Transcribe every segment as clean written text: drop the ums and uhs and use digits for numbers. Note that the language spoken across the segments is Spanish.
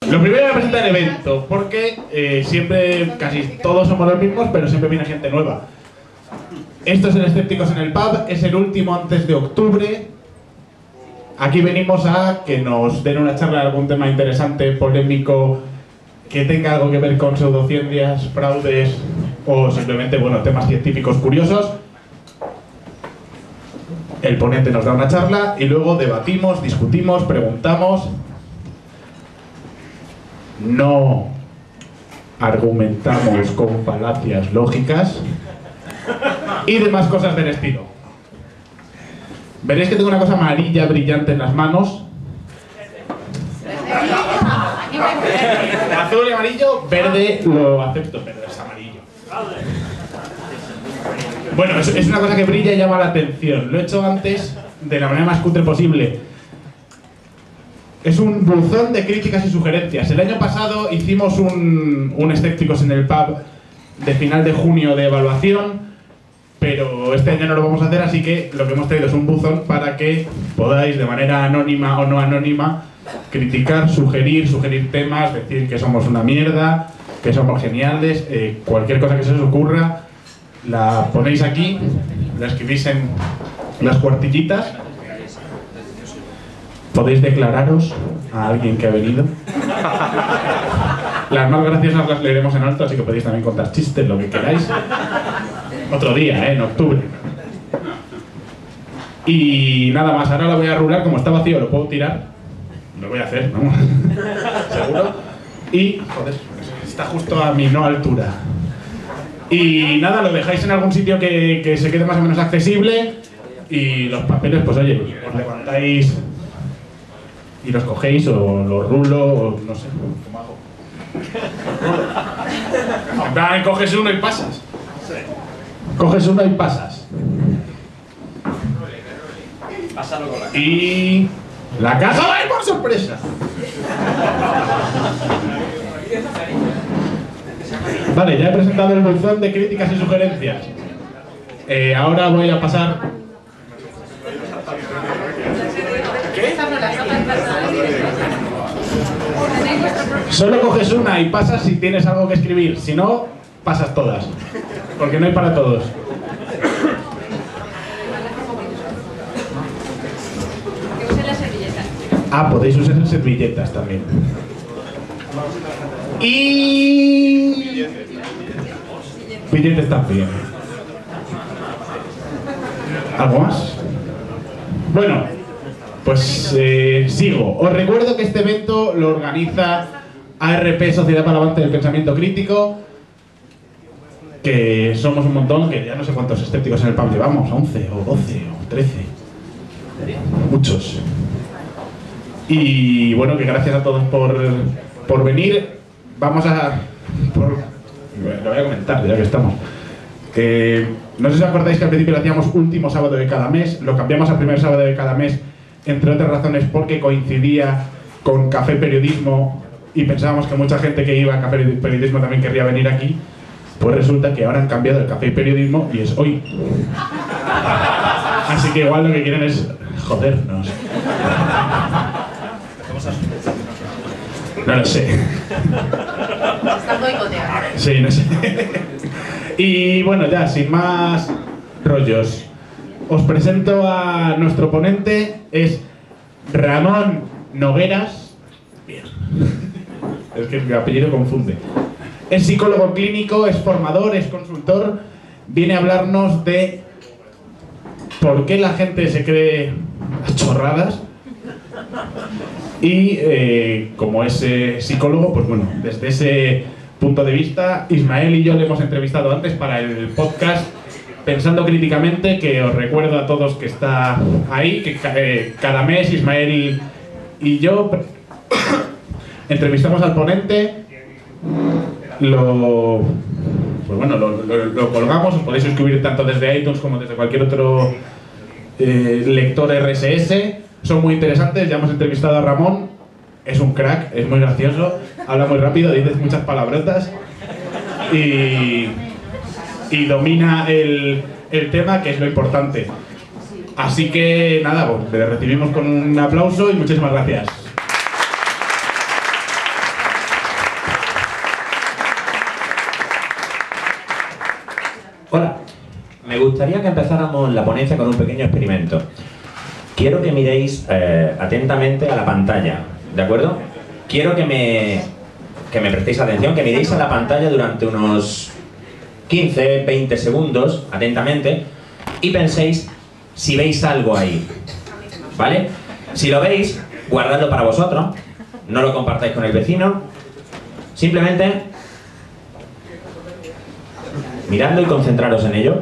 Lo primero voy a presentar el evento, porque siempre, casi todos somos los mismos, pero siempre viene gente nueva. Esto es el Escépticos en el Pub, es el último antes de octubre. Aquí venimos a que nos den una charla de algún tema interesante, polémico, que tenga algo que ver con pseudociencias, fraudes o simplemente, bueno, temas científicos curiosos. El ponente nos da una charla y luego debatimos, discutimos, preguntamos. No argumentamos con falacias lógicas y demás cosas del estilo. Veréis que tengo una cosa amarilla brillante en las manos. Azul y amarillo, verde lo acepto, pero es amarillo. Bueno, es una cosa que brilla y llama la atención. Lo he hecho antes de la manera más cutre posible. Es un buzón de críticas y sugerencias. El año pasado hicimos un Escépticos en el Pub de final de junio de evaluación, pero este año no lo vamos a hacer, así que lo que hemos traído es un buzón para que podáis, de manera anónima o no anónima, criticar, sugerir temas, decir que somos una mierda, que somos geniales, cualquier cosa que se os ocurra, la ponéis aquí, la escribís en las cuartillitas. Podéis declararos a alguien que ha venido. Las más graciosas las leeremos en alto, así que podéis también contar chistes, lo que queráis. Otro día, en octubre. Y nada más, ahora lo voy a rular, como está vacío lo puedo tirar. Lo voy a hacer, ¿no? Seguro. Y, joder, está justo a mi no altura. Y nada, lo dejáis en algún sitio que se quede más o menos accesible. Y los papeles, pues oye, os levantáis y los cogéis, o los rulo, o no sé, ¿cómo hago? En plan, coges uno y pasas. Coges uno y pasas. Pásalo con la caja. Y la caja va a ir por sorpresa. Vale, ya he presentado el buzón de críticas y sugerencias. Ahora voy a pasar. ¿Qué? Solo coges una y pasas si tienes algo que escribir. Si no, pasas todas. Porque no hay para todos. Ah, podéis usar servilletas también. Y billetes también. ¿Algo más? Bueno, pues sigo. Os recuerdo que este evento lo organiza ARP, Sociedad para el Avance del Pensamiento Crítico, que somos un montón, que ya no sé cuántos escépticos en el pub llevamos, 11 o 12 o 13. Muchos. Y bueno, que gracias a todos por venir. Vamos a... lo voy a comentar, ya que estamos. No sé si os acordáis que al principio lo hacíamos último sábado de cada mes. Lo cambiamos al primer sábado de cada mes, entre otras razones porque coincidía con Café Periodismo y pensábamos que mucha gente que iba a Café Periodismo también querría venir aquí. Pues resulta que ahora han cambiado el Café Periodismo y es hoy. Así que igual lo que quieren es jodernos. No lo sé. Están boicoteando. Sí, no sé. Y bueno, ya, sin más rollos, os presento a nuestro ponente. Es Ramón Nogueras. Bien. Es que el apellido confunde. Es psicólogo clínico, es formador, es consultor. Viene a hablarnos de por qué la gente se cree las chorradas. Y como es psicólogo, pues bueno, desde ese punto de vista, Ismael y yo le hemos entrevistado antes para el podcast Pensando Críticamente, que os recuerdo a todos que está ahí, que cada mes Ismael y yo entrevistamos al ponente, lo colgamos, os podéis suscribir tanto desde iTunes como desde cualquier otro lector RSS. Son muy interesantes, ya hemos entrevistado a Ramón, es un crack, es muy gracioso, habla muy rápido, dice muchas palabrotas y domina el tema, que es lo importante. Así que nada, pues, le recibimos con un aplauso y muchísimas gracias. Hola, me gustaría que empezáramos la ponencia con un pequeño experimento. Quiero que miréis atentamente a la pantalla, ¿de acuerdo? Quiero que me prestéis atención, que miréis a la pantalla durante unos 15, 20 segundos, atentamente, y penséis si veis algo ahí, ¿vale? Si lo veis, guardadlo para vosotros, no lo compartáis con el vecino, simplemente miradlo y concentraros en ello.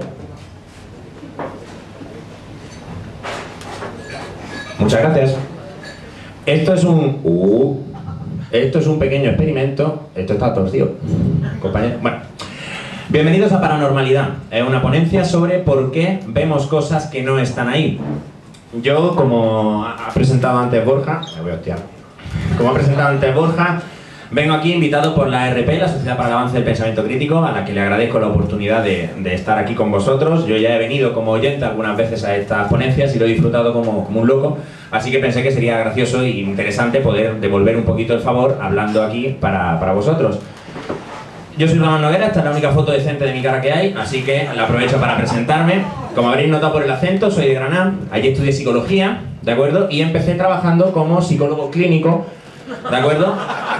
Muchas gracias. Esto es un pequeño experimento. Esto está torcido, compañero. Bueno, bienvenidos a Paranormalidad. Es una ponencia sobre por qué vemos cosas que no están ahí. Yo, como ha presentado antes Borja, vengo aquí invitado por la ARP, la Sociedad para el Avance del Pensamiento Crítico, a la que le agradezco la oportunidad de estar aquí con vosotros. Yo ya he venido como oyente algunas veces a estas ponencias y lo he disfrutado como un loco, así que pensé que sería gracioso e interesante poder devolver un poquito el favor hablando aquí para vosotros. Yo soy Ramón Noguera, esta es la única foto decente de mi cara que hay, así que la aprovecho para presentarme. Como habréis notado por el acento, soy de Granada, allí estudié psicología, ¿de acuerdo? Y empecé trabajando como psicólogo clínico, ¿de acuerdo?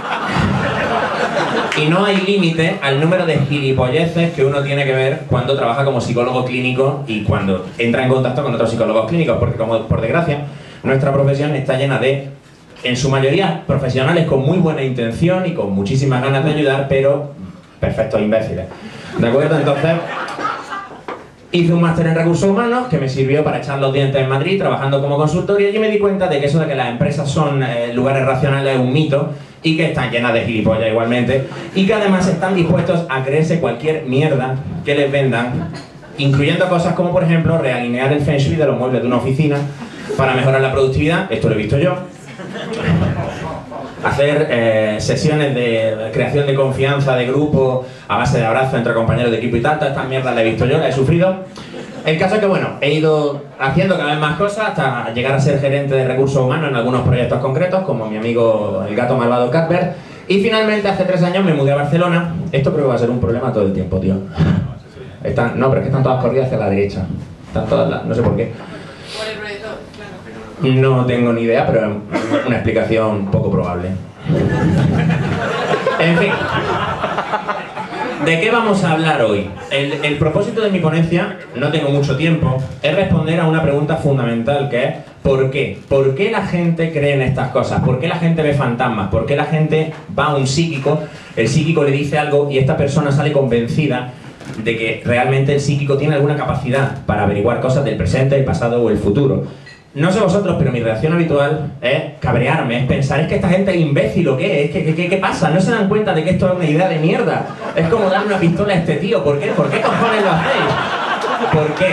Y no hay límite al número de gilipolleces que uno tiene que ver cuando trabaja como psicólogo clínico y cuando entra en contacto con otros psicólogos clínicos, porque como por desgracia, nuestra profesión está llena de, en su mayoría, profesionales con muy buena intención y con muchísimas ganas de ayudar, pero perfectos imbéciles, ¿de acuerdo? Entonces, hice un máster en recursos humanos que me sirvió para echar los dientes en Madrid trabajando como consultor, y allí me di cuenta de que eso de que las empresas son lugares racionales es un mito y que están llenas de gilipollas igualmente, y que además están dispuestos a creerse cualquier mierda que les vendan, incluyendo cosas como, por ejemplo, realinear el feng shui de los muebles de una oficina para mejorar la productividad. Esto lo he visto yo. Hacer sesiones de creación de confianza de grupo a base de abrazos entre compañeros de equipo y tal. Estas mierdas las he visto yo, las he sufrido. El caso es que, bueno, he ido haciendo cada vez más cosas hasta llegar a ser gerente de recursos humanos en algunos proyectos concretos, como mi amigo el gato malvado Cuthbert. Y finalmente, hace 3 años, me mudé a Barcelona. Esto creo que va a ser un problema todo el tiempo, tío. No, pero es que están todas corridas hacia la derecha. Están todas, no sé por qué. Por el proyector, claro. No tengo ni idea, pero es una explicación poco probable. En fin, ¿de qué vamos a hablar hoy? El propósito de mi ponencia, no tengo mucho tiempo, es responder a una pregunta fundamental, que es ¿por qué? ¿Por qué la gente cree en estas cosas? ¿Por qué la gente ve fantasmas? ¿Por qué la gente va a un psíquico, el psíquico le dice algo y esta persona sale convencida de que realmente el psíquico tiene alguna capacidad para averiguar cosas del presente, el pasado o el futuro? No sé vosotros, pero mi reacción habitual es cabrearme, es pensar, es que esta gente es imbécil o qué, ¿qué pasa? ¿No se dan cuenta de que esto es una idea de mierda? Es como darle una pistola a este tío, ¿por qué? ¿Por qué cojones lo hacéis? ¿Por qué?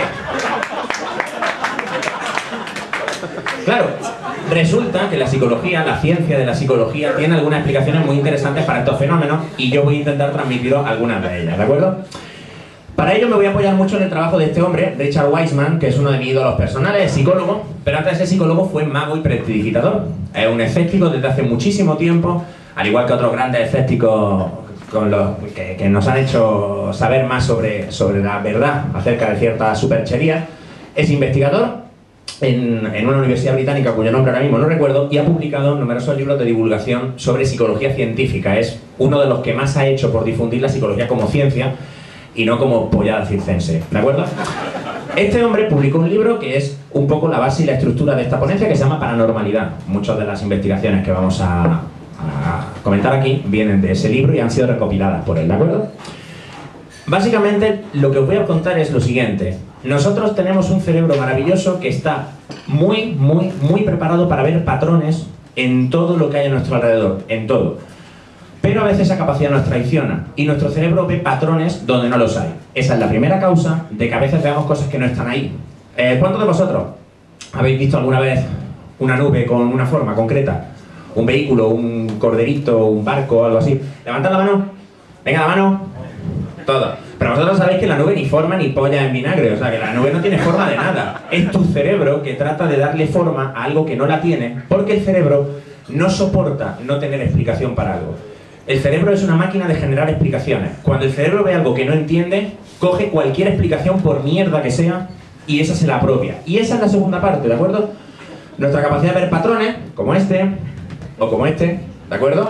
Claro, resulta que la psicología, la ciencia de la psicología, tiene algunas explicaciones muy interesantes para estos fenómenos y yo voy a intentar transmitiros algunas de ellas, ¿de acuerdo? Para ello me voy a apoyar mucho en el trabajo de este hombre, Richard Wiseman, que es uno de mis ídolos personales, es psicólogo, pero antes de ser psicólogo fue mago y prestidigitador. Es un escéptico desde hace muchísimo tiempo, al igual que otros grandes escépticos con los que nos han hecho saber más sobre la verdad acerca de ciertas supercherías. Es investigador en una universidad británica cuyo nombre ahora mismo no recuerdo, y ha publicado numerosos libros de divulgación sobre psicología científica. Es uno de los que más ha hecho por difundir la psicología como ciencia y no como pollada circense, ¿de acuerdo? Este hombre publicó un libro que es un poco la base y la estructura de esta ponencia, que se llama Paranormalidad. Muchas de las investigaciones que vamos a comentar aquí vienen de ese libro y han sido recopiladas por él, ¿de acuerdo? Básicamente, lo que os voy a contar es lo siguiente. Nosotros tenemos un cerebro maravilloso que está muy preparado para ver patrones en todo lo que hay a nuestro alrededor, en todo. Pero a veces esa capacidad nos traiciona y nuestro cerebro ve patrones donde no los hay. Esa es la primera causa de que a veces veamos cosas que no están ahí. ¿Cuántos de vosotros habéis visto alguna vez una nube con una forma concreta? Un vehículo, un corderito, un barco, algo así. Levantad la mano. Venga, la mano. Todo. Pero vosotros sabéis que la nube ni forma ni polla en vinagre. O sea, que la nube no tiene forma de nada. Es tu cerebro que trata de darle forma a algo que no la tiene, porque el cerebro no soporta no tener explicación para algo. El cerebro es una máquina de generar explicaciones. Cuando el cerebro ve algo que no entiende, coge cualquier explicación, por mierda que sea, y esa se la apropia. Y esa es la segunda parte, ¿de acuerdo? Nuestra capacidad de ver patrones, como este, o como este, ¿de acuerdo?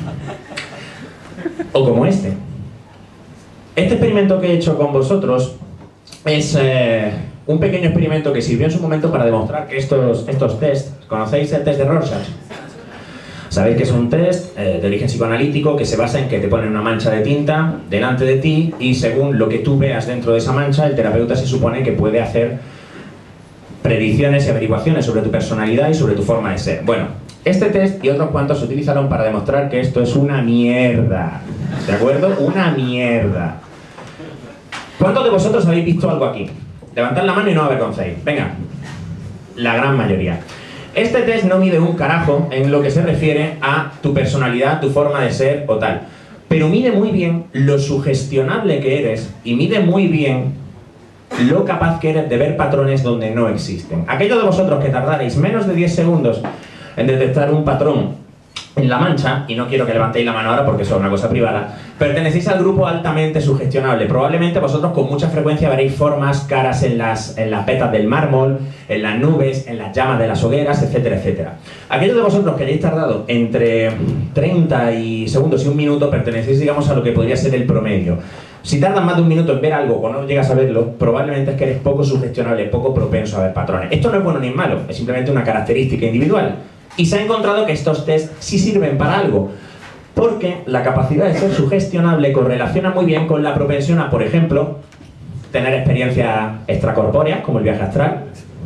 O como este. Este experimento que he hecho con vosotros es un pequeño experimento que sirvió en su momento para demostrar que estos test, ¿conocéis el test de Rorschach? Sabéis que es un test de origen psicoanalítico que se basa en que te ponen una mancha de tinta delante de ti y según lo que tú veas dentro de esa mancha, el terapeuta se supone que puede hacer predicciones y averiguaciones sobre tu personalidad y sobre tu forma de ser. Bueno, este test y otros cuantos se utilizaron para demostrar que esto es una mierda, ¿de acuerdo? Una mierda. ¿Cuántos de vosotros habéis visto algo aquí? Levantad la mano y no avergoncéis. Venga, la gran mayoría. Este test no mide un carajo en lo que se refiere a tu personalidad, tu forma de ser o tal. Pero mide muy bien lo sugestionable que eres y mide muy bien lo capaz que eres de ver patrones donde no existen. Aquellos de vosotros que tardaréis menos de 10 segundos en detectar un patrón en la mancha, y no quiero que levantéis la mano ahora porque eso es una cosa privada, pertenecéis al grupo altamente sugestionable. Probablemente vosotros con mucha frecuencia veréis formas, caras en las vetas del mármol, en las nubes, en las llamas de las hogueras, etcétera, etcétera. Aquellos de vosotros que hayáis tardado entre 30 segundos y un minuto pertenecéis, digamos, a lo que podría ser el promedio. Si tardas más de un minuto en ver algo o no llegas a verlo, probablemente es que eres poco sugestionable, poco propenso a ver patrones. Esto no es bueno ni malo, es simplemente una característica individual. Y se ha encontrado que estos test sí sirven para algo, porque la capacidad de ser sugestionable correlaciona muy bien con la propensión a, por ejemplo, tener experiencias extracorpóreas, como el viaje astral,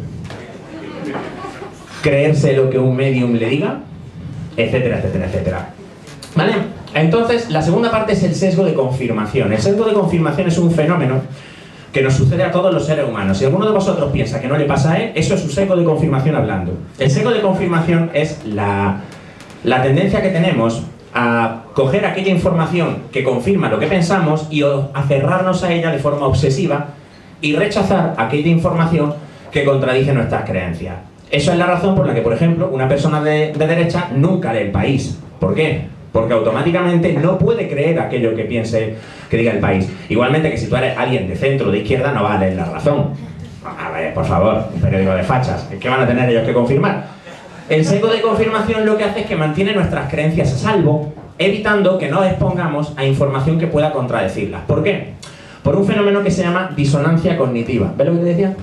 creerse lo que un medium le diga, etcétera, etcétera, etcétera. ¿Vale? Entonces, la segunda parte es el sesgo de confirmación. El sesgo de confirmación es un fenómeno que nos sucede a todos los seres humanos. Si alguno de vosotros piensa que no le pasa a él, eso es un sesgo de confirmación hablando. El sesgo de confirmación es la tendencia que tenemos a coger aquella información que confirma lo que pensamos y aferrarnos a ella de forma obsesiva y rechazar aquella información que contradice nuestras creencias. Eso es la razón por la que, por ejemplo, una persona de derecha nunca lee El País. ¿Por qué? Porque automáticamente no puede creer aquello que piense que diga El País. Igualmente que si tú eres alguien de centro o de izquierda no vas a leer La Razón. A ver, por favor, un periódico de fachas. ¿Qué van a tener ellos que confirmar? El sesgo de confirmación lo que hace es que mantiene nuestras creencias a salvo, evitando que nos expongamos a información que pueda contradecirlas. ¿Por qué? Por un fenómeno que se llama disonancia cognitiva. ¿Ves lo que te decía?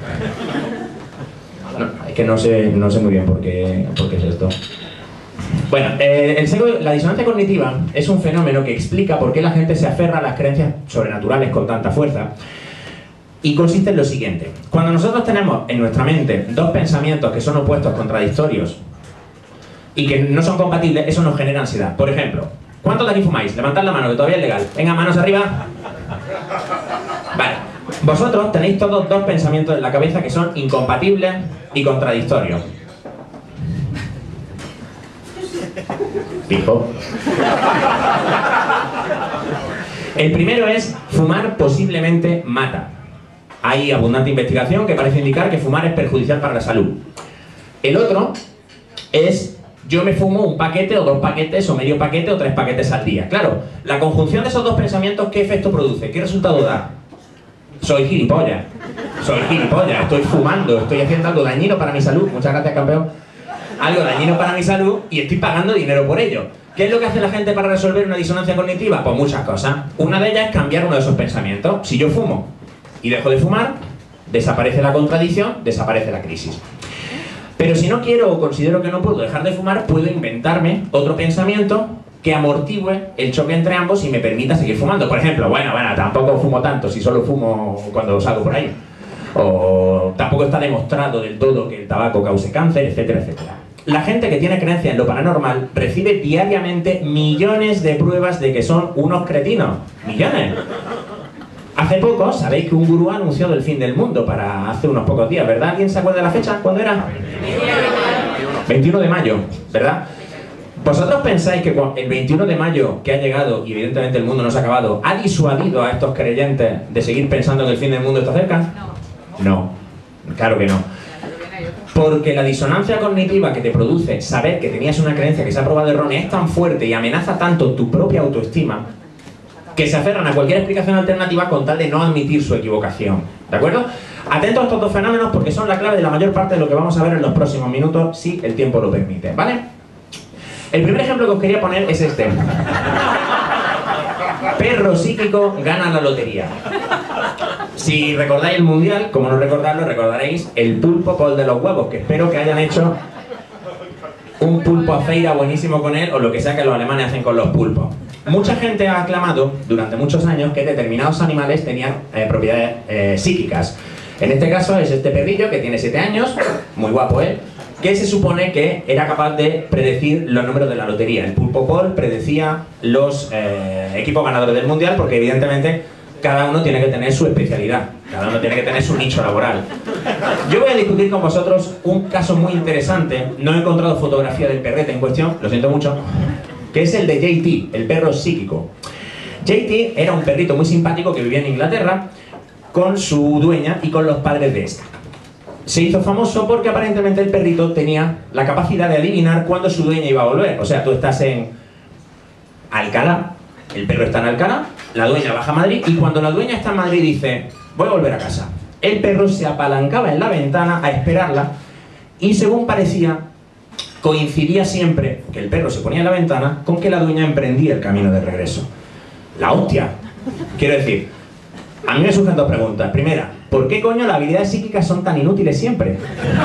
No, es que no sé muy bien por qué es esto. Bueno, la disonancia cognitiva es un fenómeno que explica por qué la gente se aferra a las creencias sobrenaturales con tanta fuerza y consiste en lo siguiente. Cuando nosotros tenemos en nuestra mente dos pensamientos que son opuestos, contradictorios y que no son compatibles, eso nos genera ansiedad. Por ejemplo, ¿cuántos de aquí fumáis? Levantad la mano, que todavía es legal. Venga, manos arriba. Vale, vosotros tenéis todos dos pensamientos en la cabeza que son incompatibles y contradictorios. Fijo. El primero es: fumar posiblemente mata. Hay abundante investigación que parece indicar que fumar es perjudicial para la salud. El otro es: yo me fumo un paquete o dos paquetes o medio paquete o 3 paquetes al día. Claro, la conjunción de esos dos pensamientos, ¿qué efecto produce? ¿Qué resultado da? Soy gilipollas. Soy gilipollas, estoy fumando, estoy haciendo algo dañino para mi salud. Muchas gracias, campeón. Algo dañino para mi salud y estoy pagando dinero por ello. ¿Qué es lo que hace la gente para resolver una disonancia cognitiva? Pues muchas cosas. Una de ellas es cambiar uno de esos pensamientos. Si yo fumo y dejo de fumar, desaparece la contradicción, desaparece la crisis. Pero si no quiero o considero que no puedo dejar de fumar, puedo inventarme otro pensamiento que amortigüe el choque entre ambos y me permita seguir fumando. Por ejemplo, bueno, tampoco fumo tanto si solo fumo cuando salgo por ahí. O tampoco está demostrado del todo que el tabaco cause cáncer, etcétera, etcétera. La gente que tiene creencia en lo paranormal recibe diariamente millones de pruebas de que son unos cretinos. ¡Millones! Hace poco, sabéis que un gurú ha anunciado el fin del mundo para hace unos pocos días, ¿verdad? ¿Alguien se acuerda de la fecha? ¿Cuándo era? 21 de mayo, ¿verdad? ¿Vosotros pensáis que el 21 de mayo que ha llegado, y evidentemente el mundo no se ha acabado, ha disuadido a estos creyentes de seguir pensando que el fin del mundo está cerca? No, claro que no. Porque la disonancia cognitiva que te produce saber que tenías una creencia que se ha probado errónea es tan fuerte y amenaza tanto tu propia autoestima que se aferran a cualquier explicación alternativa con tal de no admitir su equivocación. ¿De acuerdo? Atentos a estos dos fenómenos porque son la clave de la mayor parte de lo que vamos a ver en los próximos minutos, si el tiempo lo permite, ¿vale? El primer ejemplo que os quería poner es este. Perro psíquico gana la lotería. Si recordáis el mundial, como no recordarlo, recordaréis el pulpo Paul de los huevos, que espero que hayan hecho un pulpo a feira buenísimo con él, o lo que sea que los alemanes hacen con los pulpos. Mucha gente ha aclamado durante muchos años que determinados animales tenían propiedades psíquicas. En este caso es este perrillo que tiene 7 años, muy guapo él, que se supone que era capaz de predecir los números de la lotería. El pulpo Paul predecía los equipos ganadores del mundial porque evidentemente cada uno tiene que tener su especialidad, cada uno tiene que tener su nicho laboral. Yo voy a discutir con vosotros un caso muy interesante. No he encontrado fotografía del perrete en cuestión, lo siento mucho, que es el de JT, el perro psíquico. JT era un perrito muy simpático que vivía en Inglaterra con su dueña y con los padres de esta. Se hizo famoso porque aparentemente el perrito tenía la capacidad de adivinar cuándo su dueña iba a volver. O sea, tú estás en Alcalá, el perro está en Alcalá, la dueña baja a Madrid y cuando la dueña está en Madrid dice voy a volver a casa. El perro se apalancaba en la ventana a esperarla y según parecía coincidía siempre que el perro se ponía en la ventana con que la dueña emprendía el camino de regreso. La hostia. Quiero decir, a mí me surgen dos preguntas. Primera, ¿por qué coño las habilidades psíquicas son tan inútiles siempre?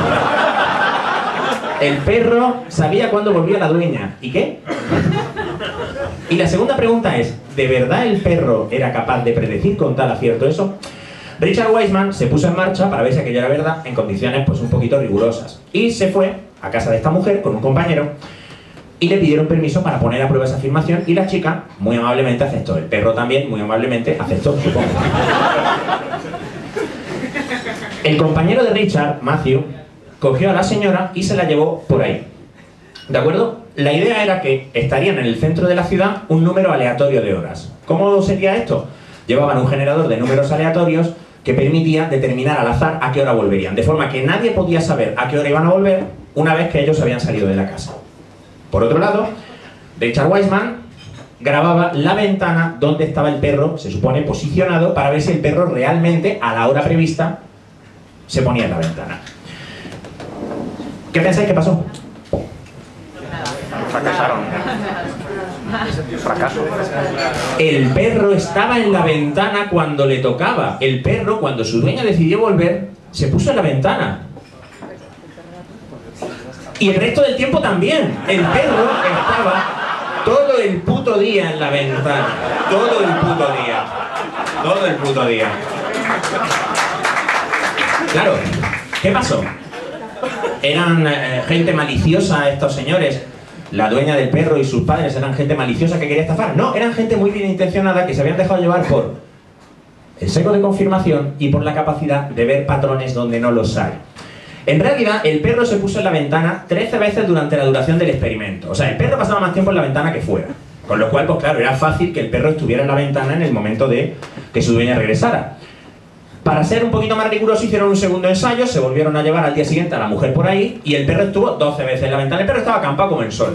El perro sabía cuándo volvía la dueña. ¿Y qué? Y la segunda pregunta es, ¿de verdad el perro era capaz de predecir con tal acierto eso? Richard Wiseman se puso en marcha para ver si aquello era verdad en condiciones pues un poquito rigurosas. Y se fue a casa de esta mujer con un compañero y le pidieron permiso para poner a prueba esa afirmación y la chica muy amablemente aceptó. El perro también muy amablemente aceptó, supongo. El compañero de Richard, Matthew, cogió a la señora y se la llevó por ahí. ¿De acuerdo? La idea era que estarían en el centro de la ciudad un número aleatorio de horas. ¿Cómo sería esto? Llevaban un generador de números aleatorios que permitía determinar al azar a qué hora volverían. De forma que nadie podía saber a qué hora iban a volver una vez que ellos habían salido de la casa. Por otro lado, Richard Wiseman grababa la ventana donde estaba el perro, se supone, posicionado para ver si el perro realmente, a la hora prevista, se ponía en la ventana. ¿Qué pensáis que pasó? Fracasaron. Fracaso. El perro estaba en la ventana cuando le tocaba. El perro, cuando su dueña decidió volver, se puso en la ventana. Y el resto del tiempo también. El perro estaba todo el puto día en la ventana. Todo el puto día. Todo el puto día. Claro, ¿qué pasó? ¿Eran gente maliciosa estos señores? La dueña del perro y sus padres eran gente maliciosa que quería estafar. No, eran gente muy bien intencionada que se habían dejado llevar por el seco de confirmación y por la capacidad de ver patrones donde no los hay. En realidad, el perro se puso en la ventana 13 veces durante la duración del experimento. O sea, el perro pasaba más tiempo en la ventana que fuera. Con lo cual, pues claro, era fácil que el perro estuviera en la ventana en el momento de que su dueña regresara. Para ser un poquito más riguroso, hicieron un segundo ensayo, se volvieron a llevar al día siguiente a la mujer por ahí y el perro estuvo 12 veces en la ventana. El perro estaba acampado como el sol.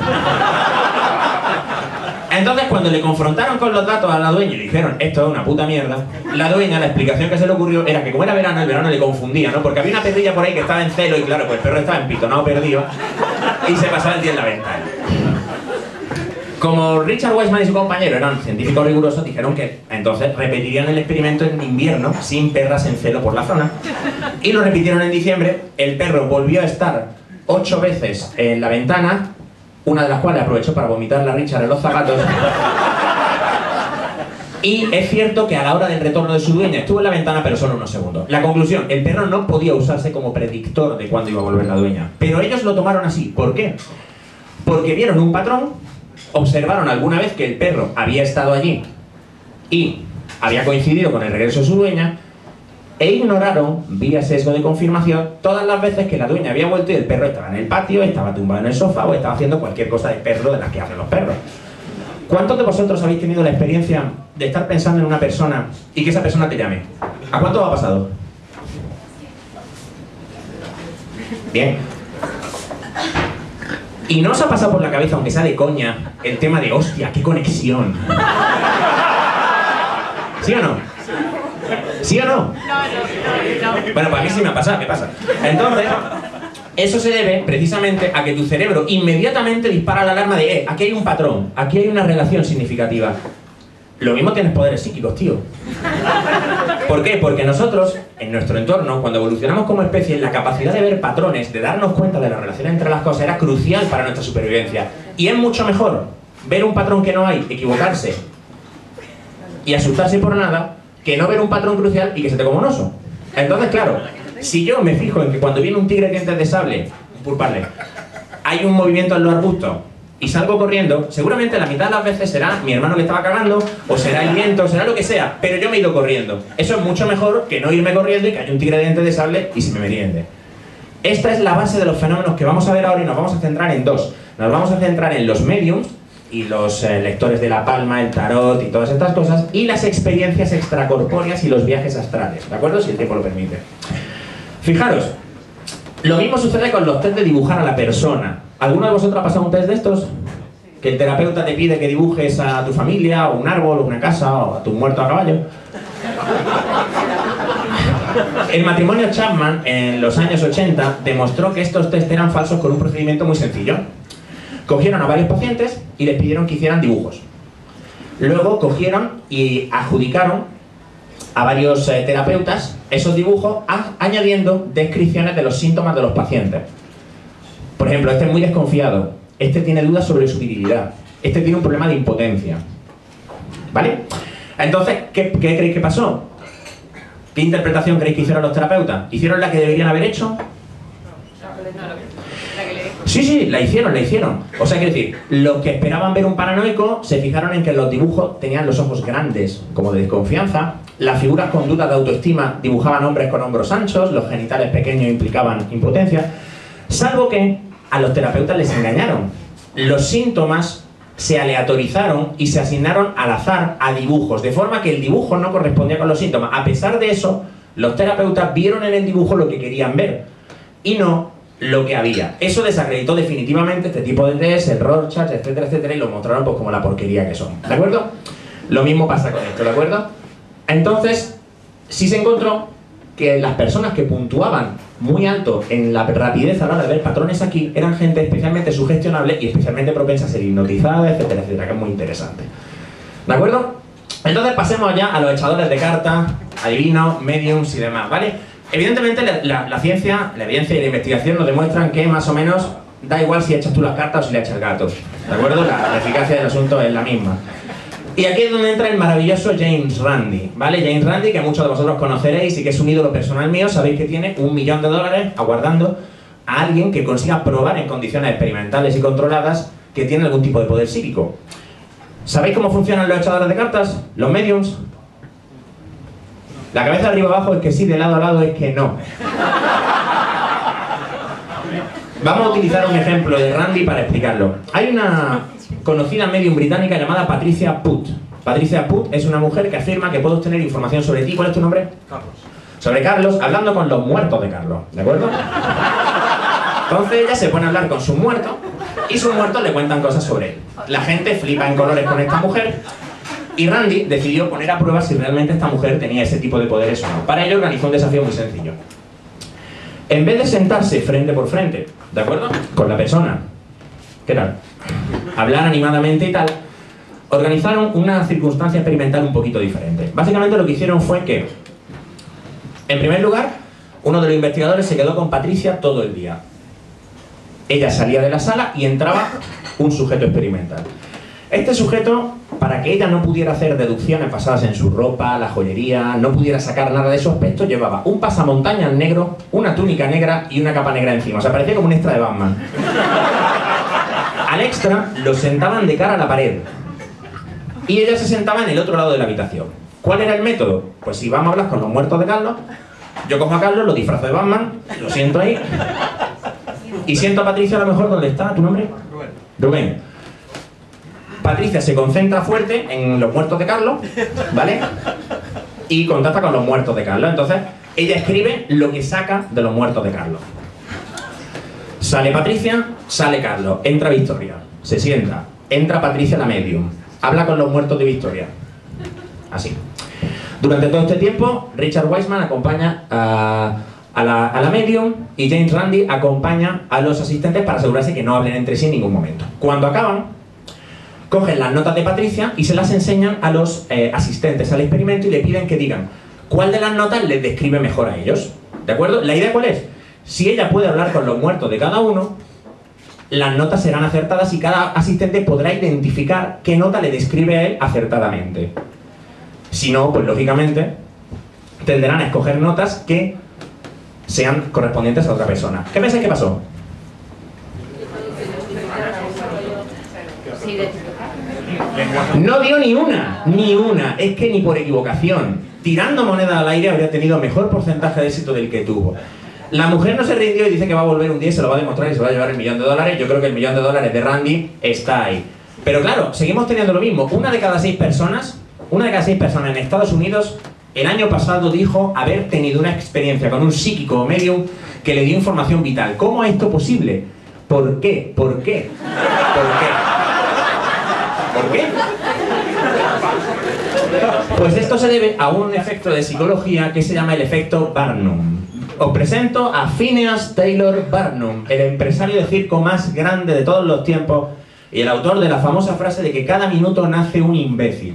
Entonces, cuando le confrontaron con los datos a la dueña y le dijeron esto es una puta mierda, la dueña, la explicación que se le ocurrió era que como era verano, el verano le confundía, ¿no? Porque había una perrilla por ahí que estaba en celo y claro, pues el perro estaba empitonado perdido y se pasaba el día en la ventana. Como Richard Wiseman y su compañero eran científicos rigurosos, dijeron que entonces repetirían el experimento en invierno sin perras en celo por la zona. Y lo repitieron en diciembre. El perro volvió a estar 8 veces en la ventana, una de las cuales aprovechó para vomitarle a Richard en los zapatos. Y es cierto que a la hora del retorno de su dueña estuvo en la ventana, pero solo unos segundos. La conclusión, el perro no podía usarse como predictor de cuándo iba a volver la dueña. Pero ellos lo tomaron así. ¿Por qué? Porque vieron un patrón. Observaron alguna vez que el perro había estado allí y había coincidido con el regreso de su dueña e ignoraron, vía sesgo de confirmación, todas las veces que la dueña había vuelto y el perro estaba en el patio, estaba tumbado en el sofá o estaba haciendo cualquier cosa de perro de las que hacen los perros. ¿Cuántos de vosotros habéis tenido la experiencia de estar pensando en una persona y que esa persona te llame? ¿A cuánto ha pasado? Bien. ¿Y no os ha pasado por la cabeza, aunque sea de coña, el tema de, hostia, qué conexión? ¿Sí o no? ¿Sí o no? No. Bueno, para mí sí me ha pasado, ¿qué pasa? Entonces, eso se debe precisamente a que tu cerebro inmediatamente dispara la alarma de, aquí hay un patrón, aquí hay una relación significativa. Lo mismo tienes poderes psíquicos, tío. ¿Por qué? Porque nosotros, en nuestro entorno, cuando evolucionamos como especie, la capacidad de ver patrones, de darnos cuenta de la relación entre las cosas, era crucial para nuestra supervivencia. Y es mucho mejor ver un patrón que no hay, equivocarse y asustarse por nada, que no ver un patrón crucial y que se te coma un oso. Entonces, claro, si yo me fijo en que cuando viene un tigre de dientes de sable, pulparle, hay un movimiento en los arbustos, y salgo corriendo, seguramente la mitad de las veces será mi hermano que estaba cagando, o será el viento, será lo que sea, pero yo me he ido corriendo. Eso es mucho mejor que no irme corriendo y que haya un tigre de dientes de sable y se me meriende. Esta es la base de los fenómenos que vamos a ver ahora y nos vamos a centrar en dos. Nos vamos a centrar en los mediums y los lectores de la palma, el tarot y todas estas cosas, y las experiencias extracorpóreas y los viajes astrales, ¿de acuerdo? Si el tiempo lo permite. Fijaros, lo mismo sucede con los test de dibujar a la persona. ¿Alguno de vosotros ha pasado un test de estos? Que el terapeuta te pide que dibujes a tu familia, o un árbol, o una casa, o a tu muerto a caballo. El matrimonio Chapman, en los años 80, demostró que estos test eran falsos con un procedimiento muy sencillo. Cogieron a varios pacientes y les pidieron que hicieran dibujos. Luego cogieron y adjudicaron a varios terapeutas esos dibujos añadiendo descripciones de los síntomas de los pacientes. Por ejemplo, este es muy desconfiado, este tiene dudas sobre su virilidad, este tiene un problema de impotencia. ¿Vale? Entonces, ¿qué creéis que pasó? ¿Qué interpretación creéis que hicieron los terapeutas? ¿Hicieron la que deberían haber hecho? Sí, la hicieron. O sea, quiero decir, los que esperaban ver un paranoico se fijaron en que los dibujos tenían los ojos grandes, como de desconfianza, las figuras con dudas de autoestima dibujaban hombres con hombros anchos, los genitales pequeños implicaban impotencia, salvo que a los terapeutas les engañaron. Los síntomas se aleatorizaron y se asignaron al azar a dibujos, de forma que el dibujo no correspondía con los síntomas. A pesar de eso, los terapeutas vieron en el dibujo lo que querían ver y no lo que había. Eso desacreditó definitivamente este tipo de test, el Rorschach, etcétera, etcétera, y lo mostraron pues como la porquería que son. ¿De acuerdo? Lo mismo pasa con esto, ¿de acuerdo? Entonces, sí se encontró que las personas que puntuaban muy alto en la rapidez a la hora de ver patrones aquí eran gente especialmente sugestionable y especialmente propensa a ser hipnotizada, etcétera, etcétera, que es muy interesante. ¿De acuerdo? Entonces pasemos ya a los echadores de cartas, adivinos, mediums y demás, ¿vale? Evidentemente la ciencia, la evidencia y la investigación nos demuestran que más o menos da igual si echas tú las cartas o si le echas el gato, ¿de acuerdo? La eficacia del asunto es la misma. Y aquí es donde entra el maravilloso James Randi, ¿vale? James Randi, que muchos de vosotros conoceréis y que es un ídolo personal mío, sabéis que tiene $1 millón aguardando a alguien que consiga probar en condiciones experimentales y controladas que tiene algún tipo de poder psíquico. ¿Sabéis cómo funcionan los echadores de cartas? Los mediums. La cabeza de arriba abajo es que sí, de lado a lado es que no. Vamos a utilizar un ejemplo de Randi para explicarlo. Hay una conocida medium británica llamada Patricia Putt. Patricia Putt es una mujer que afirma que puede obtener información sobre ti. ¿Cuál es tu nombre? Carlos. Sobre Carlos, hablando con los muertos de Carlos, ¿de acuerdo? Entonces ella se pone a hablar con sus muertos y sus muertos le cuentan cosas sobre él. La gente flipa en colores con esta mujer y Randi decidió poner a prueba si realmente esta mujer tenía ese tipo de poderes o no. Para ello organizó un desafío muy sencillo. En vez de sentarse frente por frente, ¿de acuerdo? Con la persona, ¿qué tal? Hablar animadamente y tal, organizaron una circunstancia experimental un poquito diferente. Básicamente lo que hicieron fue que, en primer lugar, uno de los investigadores se quedó con Patricia todo el día. Ella salía de la sala y entraba un sujeto experimental. Este sujeto, para que ella no pudiera hacer deducciones basadas en su ropa, la joyería, no pudiera sacar nada de su aspecto, llevaba un pasamontañas negro, una túnica negra y una capa negra encima. O sea, parecía como un extra de Batman. Al extra lo sentaban de cara a la pared y ella se sentaba en el otro lado de la habitación. ¿Cuál era el método? Pues si vamos a hablar con los muertos de Carlos, yo cojo a Carlos, lo disfrazo de Batman, lo siento ahí y siento a Patricia a lo mejor donde está. ¿Tu nombre? Rubén. Rubén. Patricia se concentra fuerte en los muertos de Carlos, ¿vale? Y contacta con los muertos de Carlos. Entonces, ella escribe lo que saca de los muertos de Carlos. Sale Patricia, sale Carlos, entra Victoria, se sienta, entra Patricia la medium, habla con los muertos de Victoria. Así. Durante todo este tiempo, Richard Wiseman acompaña a la medium y James Randi acompaña a los asistentes para asegurarse que no hablen entre sí en ningún momento. Cuando acaban, cogen las notas de Patricia y se las enseñan a los asistentes al experimento y le piden que digan cuál de las notas les describe mejor a ellos. ¿De acuerdo? ¿La idea cuál es? Si ella puede hablar con los muertos de cada uno, las notas serán acertadas y cada asistente podrá identificar qué nota le describe a él acertadamente. Si no, pues lógicamente tendrán a escoger notas que sean correspondientes a otra persona. ¿Qué pensáis que pasó? No dio ni una. Es que ni por equivocación. Tirando moneda al aire habría tenido mejor porcentaje de éxito del que tuvo. La mujer no se rindió y dice que va a volver un día y se lo va a demostrar y se va a llevar el $1.000.000. Yo creo que el $1.000.000 de Randi está ahí. Pero claro, seguimos teniendo lo mismo. Una de cada seis personas en Estados Unidos el año pasado dijo haber tenido una experiencia con un psíquico o medium que le dio información vital. ¿Cómo es esto posible? ¿Por qué? ¿Por qué? ¿Por qué? ¿Por qué? Pues esto se debe a un efecto de psicología que se llama el efecto Barnum. Os presento a Phineas Taylor Barnum, el empresario de circo más grande de todos los tiempos y el autor de la famosa frase de que cada minuto nace un imbécil.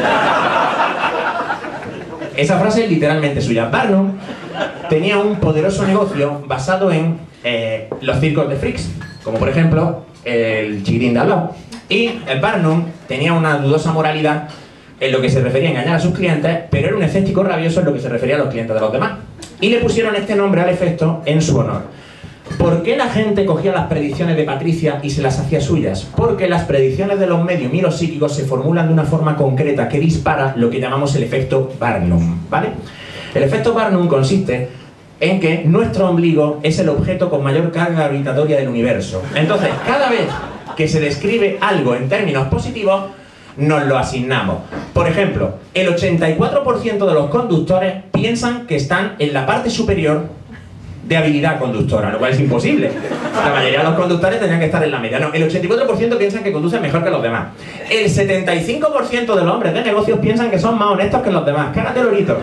Esa frase es literalmente suya. Barnum tenía un poderoso negocio basado en los circos de freaks, como por ejemplo el Chiquitín de al lado. Y Barnum tenía una dudosa moralidad en lo que se refería a engañar a sus clientes, pero era un escéptico rabioso en lo que se refería a los clientes de los demás. Y le pusieron este nombre al efecto en su honor. ¿Por qué la gente cogía las predicciones de Patricia y se las hacía suyas? Porque las predicciones de los medium y los psíquicos se formulan de una forma concreta que dispara lo que llamamos el efecto Barnum, ¿vale? El efecto Barnum consiste en que nuestro ombligo es el objeto con mayor carga gravitatoria del universo. Entonces, cada vez que se describe algo en términos positivos, nos lo asignamos. Por ejemplo, el 84% de los conductores piensan que están en la parte superior de habilidad conductora, lo cual es imposible. La mayoría de los conductores tendrían que estar en la media. No, el 84% piensan que conducen mejor que los demás. El 75% de los hombres de negocios piensan que son más honestos que los demás. Cágate, lorito.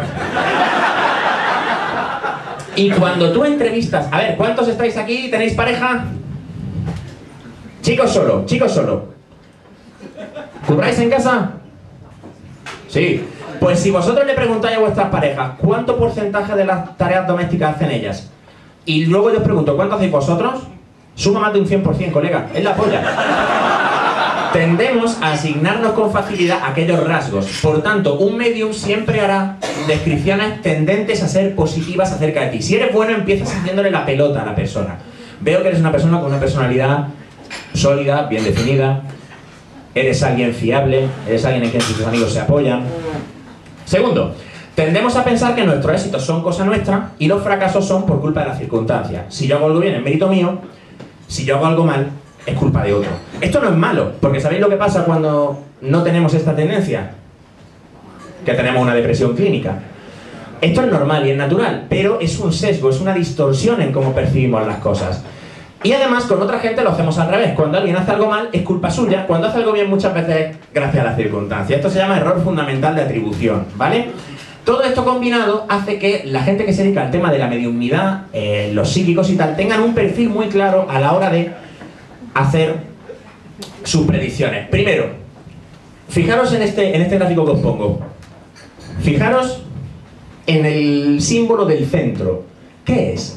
Y cuando tú entrevistas... A ver, ¿cuántos estáis aquí? ¿Tenéis pareja? Chicos solo, chicos solo. ¿Curráis en casa? Sí. Pues si vosotros le preguntáis a vuestras parejas ¿cuánto porcentaje de las tareas domésticas hacen ellas? Y luego yo os pregunto ¿cuánto hacéis vosotros? Suma más de un 100%, colega. Es la polla. Tendemos a asignarnos con facilidad aquellos rasgos. Por tanto, un medium siempre hará descripciones tendentes a ser positivas acerca de ti. Si eres bueno, empiezas haciéndole la pelota a la persona. Veo que eres una persona con una personalidad sólida, bien definida. Eres alguien fiable, eres alguien en quien tus amigos se apoyan. Segundo, tendemos a pensar que nuestros éxitos son cosa nuestra y los fracasos son por culpa de las circunstancias. Si yo hago algo bien es mérito mío, si yo hago algo mal es culpa de otro. Esto no es malo, porque ¿sabéis lo que pasa cuando no tenemos esta tendencia? Que tenemos una depresión clínica. Esto es normal y es natural, pero es un sesgo, es una distorsión en cómo percibimos las cosas. Y además con otra gente lo hacemos al revés. Cuando alguien hace algo mal es culpa suya, cuando hace algo bien muchas veces es gracias a las circunstancias. Esto se llama error fundamental de atribución, ¿vale? Todo esto combinado hace que la gente que se dedica al tema de la mediumnidad, los psíquicos y tal, tengan un perfil muy claro a la hora de hacer sus predicciones. Primero, fijaros en este gráfico que os pongo. Fijaros en el símbolo del centro. ¿Qué es?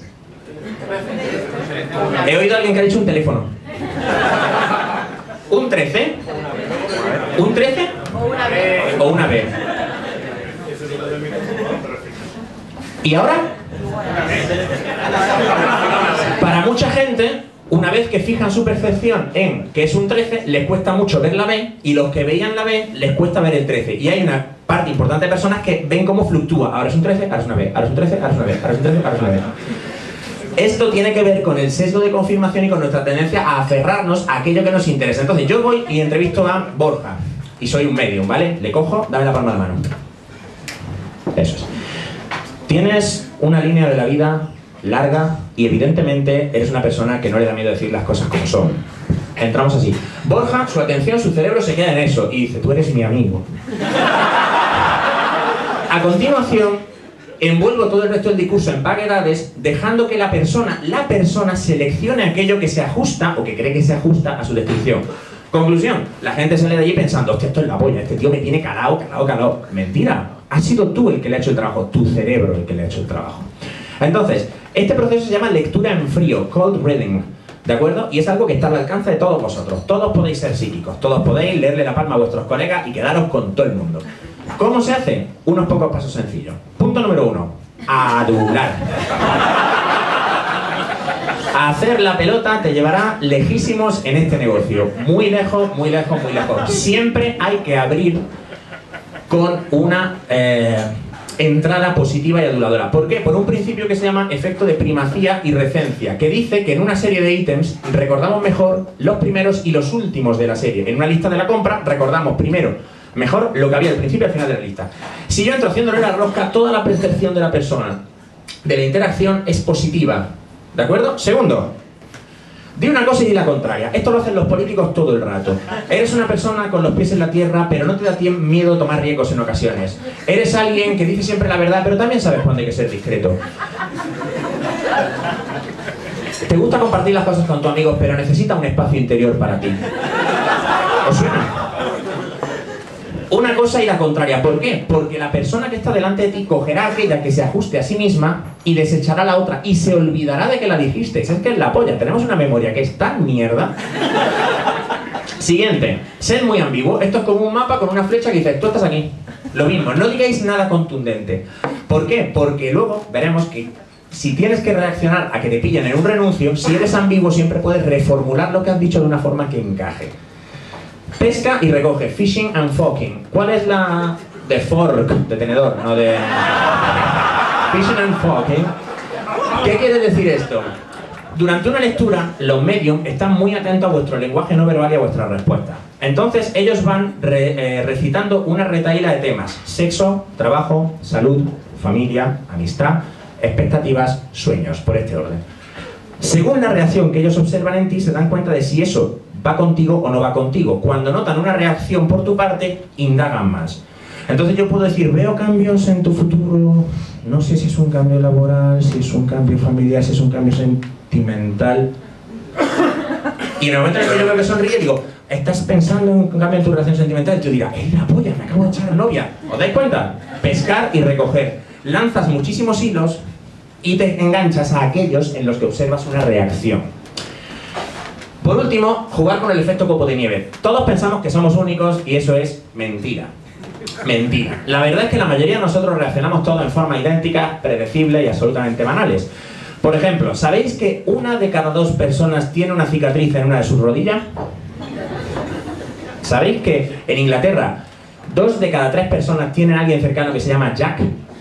He oído a alguien que ha dicho un teléfono. ¿Un 13? ¿Un 13? ¿O una B? ¿Y ahora? Para mucha gente, una vez que fijan su percepción en que es un 13, les cuesta mucho ver la B, y los que veían la B les cuesta ver el 13. Y hay una parte importante de personas que ven cómo fluctúa. Ahora es un 13, ahora es una B, ahora es un 13, ahora es una B, ahora es un 13, ahora es una B. Esto tiene que ver con el sesgo de confirmación y con nuestra tendencia a aferrarnos a aquello que nos interesa. Entonces yo voy y entrevisto a Borja, y soy un medium, ¿vale? Le cojo, dame la palma de la mano. Eso es. Tienes una línea de la vida larga y evidentemente eres una persona que no le da miedo decir las cosas como son. Entramos así. Borja, su atención, su cerebro se queda en eso y dice, tú eres mi amigo. A continuación, envuelvo todo el resto del discurso en vaguedades, dejando que la persona seleccione aquello que se ajusta o que cree que se ajusta a su descripción. Conclusión, la gente sale de allí pensando, hostia, esto es la polla, este tío me tiene calado. Mentira, has sido tú el que le ha hecho el trabajo, tu cerebro el que le ha hecho el trabajo. Entonces, este proceso se llama lectura en frío, cold reading, ¿de acuerdo? Y es algo que está al alcance de todos vosotros. Todos podéis ser psíquicos, todos podéis leerle la palma a vuestros colegas y quedaros con todo el mundo. ¿Cómo se hace? Unos pocos pasos sencillos. Punto número 1, adular. Hacer la pelota te llevará lejísimos en este negocio. Muy lejos, muy lejos, muy lejos. Siempre hay que abrir con una entrada positiva y aduladora. ¿Por qué? Por un principio que se llama efecto de primacía y recencia, que dice que en una serie de ítems recordamos mejor los primeros y los últimos de la serie. En una lista de la compra recordamos primero mejor lo que había al principio y al final de la lista. Si yo entro haciéndole la rosca, toda la percepción de la persona de la interacción es positiva. ¿De acuerdo? Segundo, di una cosa y di la contraria. Esto lo hacen los políticos todo el rato. Eres una persona con los pies en la tierra, pero no te da miedo tomar riesgos en ocasiones. Eres alguien que dice siempre la verdad, pero también sabes cuándo hay que ser discreto. Te gusta compartir las cosas con tus amigos, pero necesita un espacio interior para ti. ¿Os suena? Una cosa y la contraria. ¿Por qué? Porque la persona que está delante de ti cogerá aquella que se ajuste a sí misma y desechará la otra y se olvidará de que la dijiste. Es que es la polla. Tenemos una memoria que es tan mierda. Siguiente. Sed muy ambiguo. Esto es como un mapa con una flecha que dice, tú estás aquí. Lo mismo. No digáis nada contundente. ¿Por qué? Porque luego veremos que si tienes que reaccionar a que te pillen en un renuncio, si eres ambiguo siempre puedes reformular lo que has dicho de una forma que encaje. Pesca y recoge, fishing and forking. ¿Cuál es la de fork, de tenedor, no de fishing and forking? ¿Qué quiere decir esto? Durante una lectura, los medium están muy atentos a vuestro lenguaje no verbal y a vuestra respuesta. Entonces, ellos van recitando una retahíla de temas: sexo, trabajo, salud, familia, amistad, expectativas, sueños, por este orden. Según la reacción que ellos observan en ti, se dan cuenta de si eso va contigo o no va contigo. Cuando notan una reacción por tu parte, indagan más. Entonces yo puedo decir, veo cambios en tu futuro, no sé si es un cambio laboral, si es un cambio familiar, si es un cambio sentimental. Y en el momento en el que yo veo que sonríe, digo, ¿estás pensando en un cambio en tu relación sentimental? Y tú dirás, ¡es la polla! Me acabo de echar a la novia. ¿Os dais cuenta? Pescar y recoger. Lanzas muchísimos hilos y te enganchas a aquellos en los que observas una reacción. Por último, jugar con el efecto copo de nieve. Todos pensamos que somos únicos y eso es mentira. Mentira. La verdad es que la mayoría de nosotros reaccionamos todos en forma idéntica, predecible y absolutamente banales. Por ejemplo, ¿sabéis que 1 de cada 2 personas tiene una cicatriz en una de sus rodillas? ¿Sabéis que en Inglaterra 2 de cada 3 personas tienen a alguien cercano que se llama Jack?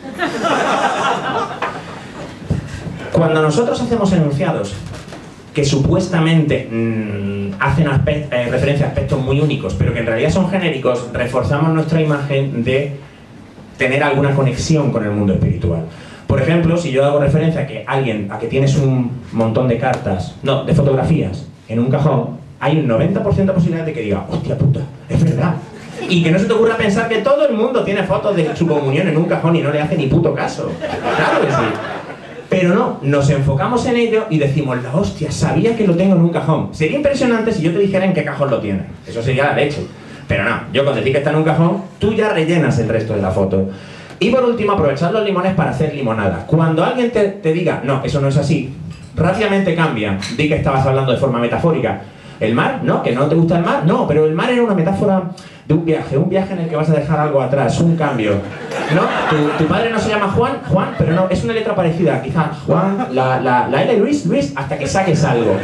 Cuando nosotros hacemos enunciados que supuestamente hacen referencia a aspectos muy únicos, pero que en realidad son genéricos, reforzamos nuestra imagen de tener alguna conexión con el mundo espiritual. Por ejemplo, si yo hago referencia a que tienes un montón de cartas, no, de fotografías en un cajón, hay un 90% de posibilidad de que diga, hostia puta, es verdad. Y que no se te ocurra pensar que todo el mundo tiene fotos de su comunión en un cajón y no le hace ni puto caso. Claro que sí. Pero no, nos enfocamos en ello y decimos, la hostia, sabía que lo tengo en un cajón. Sería impresionante si yo te dijera en qué cajón lo tienes. Eso sería la leche. Pero no, yo con decir que está en un cajón, tú ya rellenas el resto de la foto. Y por último, aprovechar los limones para hacer limonada. Cuando alguien te diga, no, eso no es así, rápidamente cambia. Di que estabas hablando de forma metafórica. ¿El mar? ¿No? ¿Que no te gusta el mar? No, pero el mar era una metáfora de un viaje en el que vas a dejar algo atrás, un cambio. ¿No? Tu padre no se llama Juan, pero no, es una letra parecida. Quizás Juan, la L, Luis, hasta que saques algo.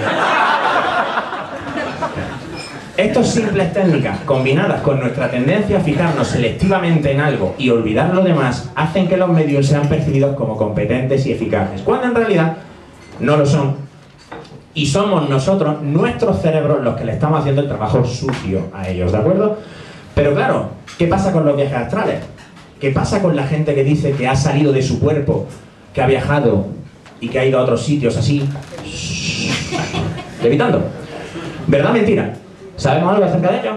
Estas simples técnicas, combinadas con nuestra tendencia a fijarnos selectivamente en algo y olvidar lo demás, hacen que los medios sean percibidos como competentes y eficaces, cuando en realidad no lo son. Y somos nosotros, nuestros cerebros, los que le estamos haciendo el trabajo sucio a ellos, ¿de acuerdo? Pero claro, ¿qué pasa con los viajes astrales? ¿Qué pasa con la gente que dice que ha salido de su cuerpo, que ha viajado y que ha ido a otros sitios así, levitando. ¿Verdad o mentira? ¿Sabemos algo acerca de ello?